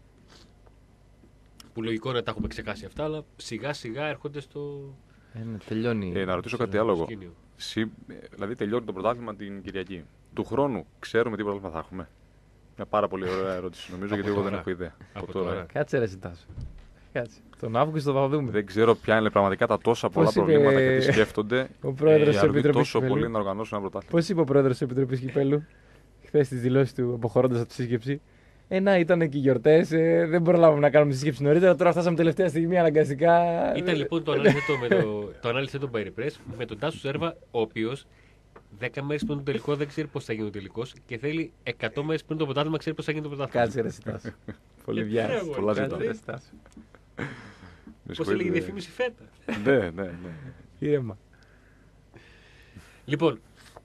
Που λογικό να τα έχουμε ξεχάσει αυτά, αλλά σιγά σιγά έρχονται στο. Τελειώνει. Να ρωτήσω κάτι άλλο. Δηλαδή τελειώνει το πρωτάθλημα την Κυριακή. Του χρόνου ξέρουμε τι πρωτάθλημα θα έχουμε. Μια πάρα πολύ ωραία ερώτηση νομίζω, γιατί εγώ δεν έχω ιδέα. Από τώρα. Κάτσε ρε Τάσο. Κάτσε. Τον Αύγουστο θα δούμε. Δεν ξέρω ποια είναι πραγματικά τα τόσα πολλά Πώς είπε προβλήματα και τι σκέφτονται ο πρόεδρος της οι Αραβοί Επιτροπής τόσο Κυπέλλου? πολύ να οργανώσουν ένα πρωτάθλημα. Πώς είπε ο πρόεδρος της Επιτροπής Κυπέλλου χθες στις δηλώσεις του, αποχωρώντας από τη σύσκεψη? Να, ήταν και οι γιορτές, δεν προλάβαμε να κάνουμε τη σύσκεψη νωρίτερα. Τώρα φτάσαμε τελευταία στιγμή αναγκαστικά. Ήταν λοιπόν το ανάλυσε τον Περιπρές με τον Τάσο Σέρβα, ο οποίος 10 μέρες πριν τον τελικό δεν ξέρει πώς θα γίνει ο τελικός και θέλει 100 μέρες πριν το πρωτάθλημα ξέρει πώς θα γίνει το πρωτάθλημα. Κάτσε ρε Τάσο. Πολύ βιάζει. Πολλά Κάτσε, ζητάω. ρε, Τάσο. Πώς έλεγε η διαφήμιση φέτα. Ναι. Ήρεμα. Λοιπόν,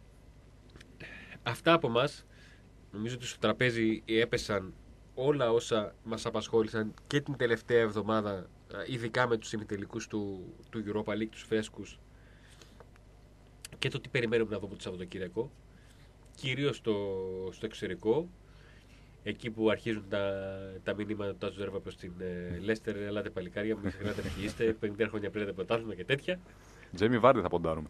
αυτά από μας. Νομίζω ότι στο τραπέζι έπεσαν όλα όσα μας απασχόλησαν και την τελευταία εβδομάδα, ειδικά με τους ημιτελικούς του Europa League, τους φρέσκους, και το τι περιμένουμε να δούμε το Σαββατοκύριακο, κυρίως στο εξωτερικό, εκεί που αρχίζουν τα μηνύματα του Τάσου Ζέρβα προς την Λέστερ. Ελάτε παλικάρια, μην ξεχνάτε να χειρίστε 50 χρόνια πριν το πρωτάθλημα και τέτοια. Τζέμι Βάρντι θα ποντάρουμε.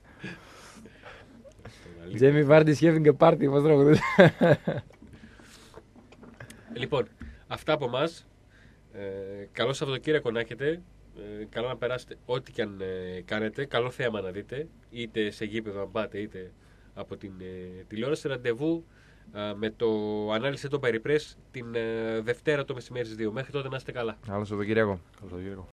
Τζέμι Βάρντι having a party, πώς τραγουδούσε. Λοιπόν, αυτά από εμάς. Καλό Σαββατοκύριακο να έχετε. Καλό να περάσετε ό,τι και αν κάνετε. Καλό θέαμα να δείτε. Είτε σε γήπεδο αν πάτε, είτε από την τηλεόραση. Ραντεβού με το ανάλυση των Περιπρές την Δευτέρα το μεσημέρι στις 2. Μέχρι τότε να είστε καλά. Άλλο Σαββατοκύριακο. Καλό Σαββατοκύριακο.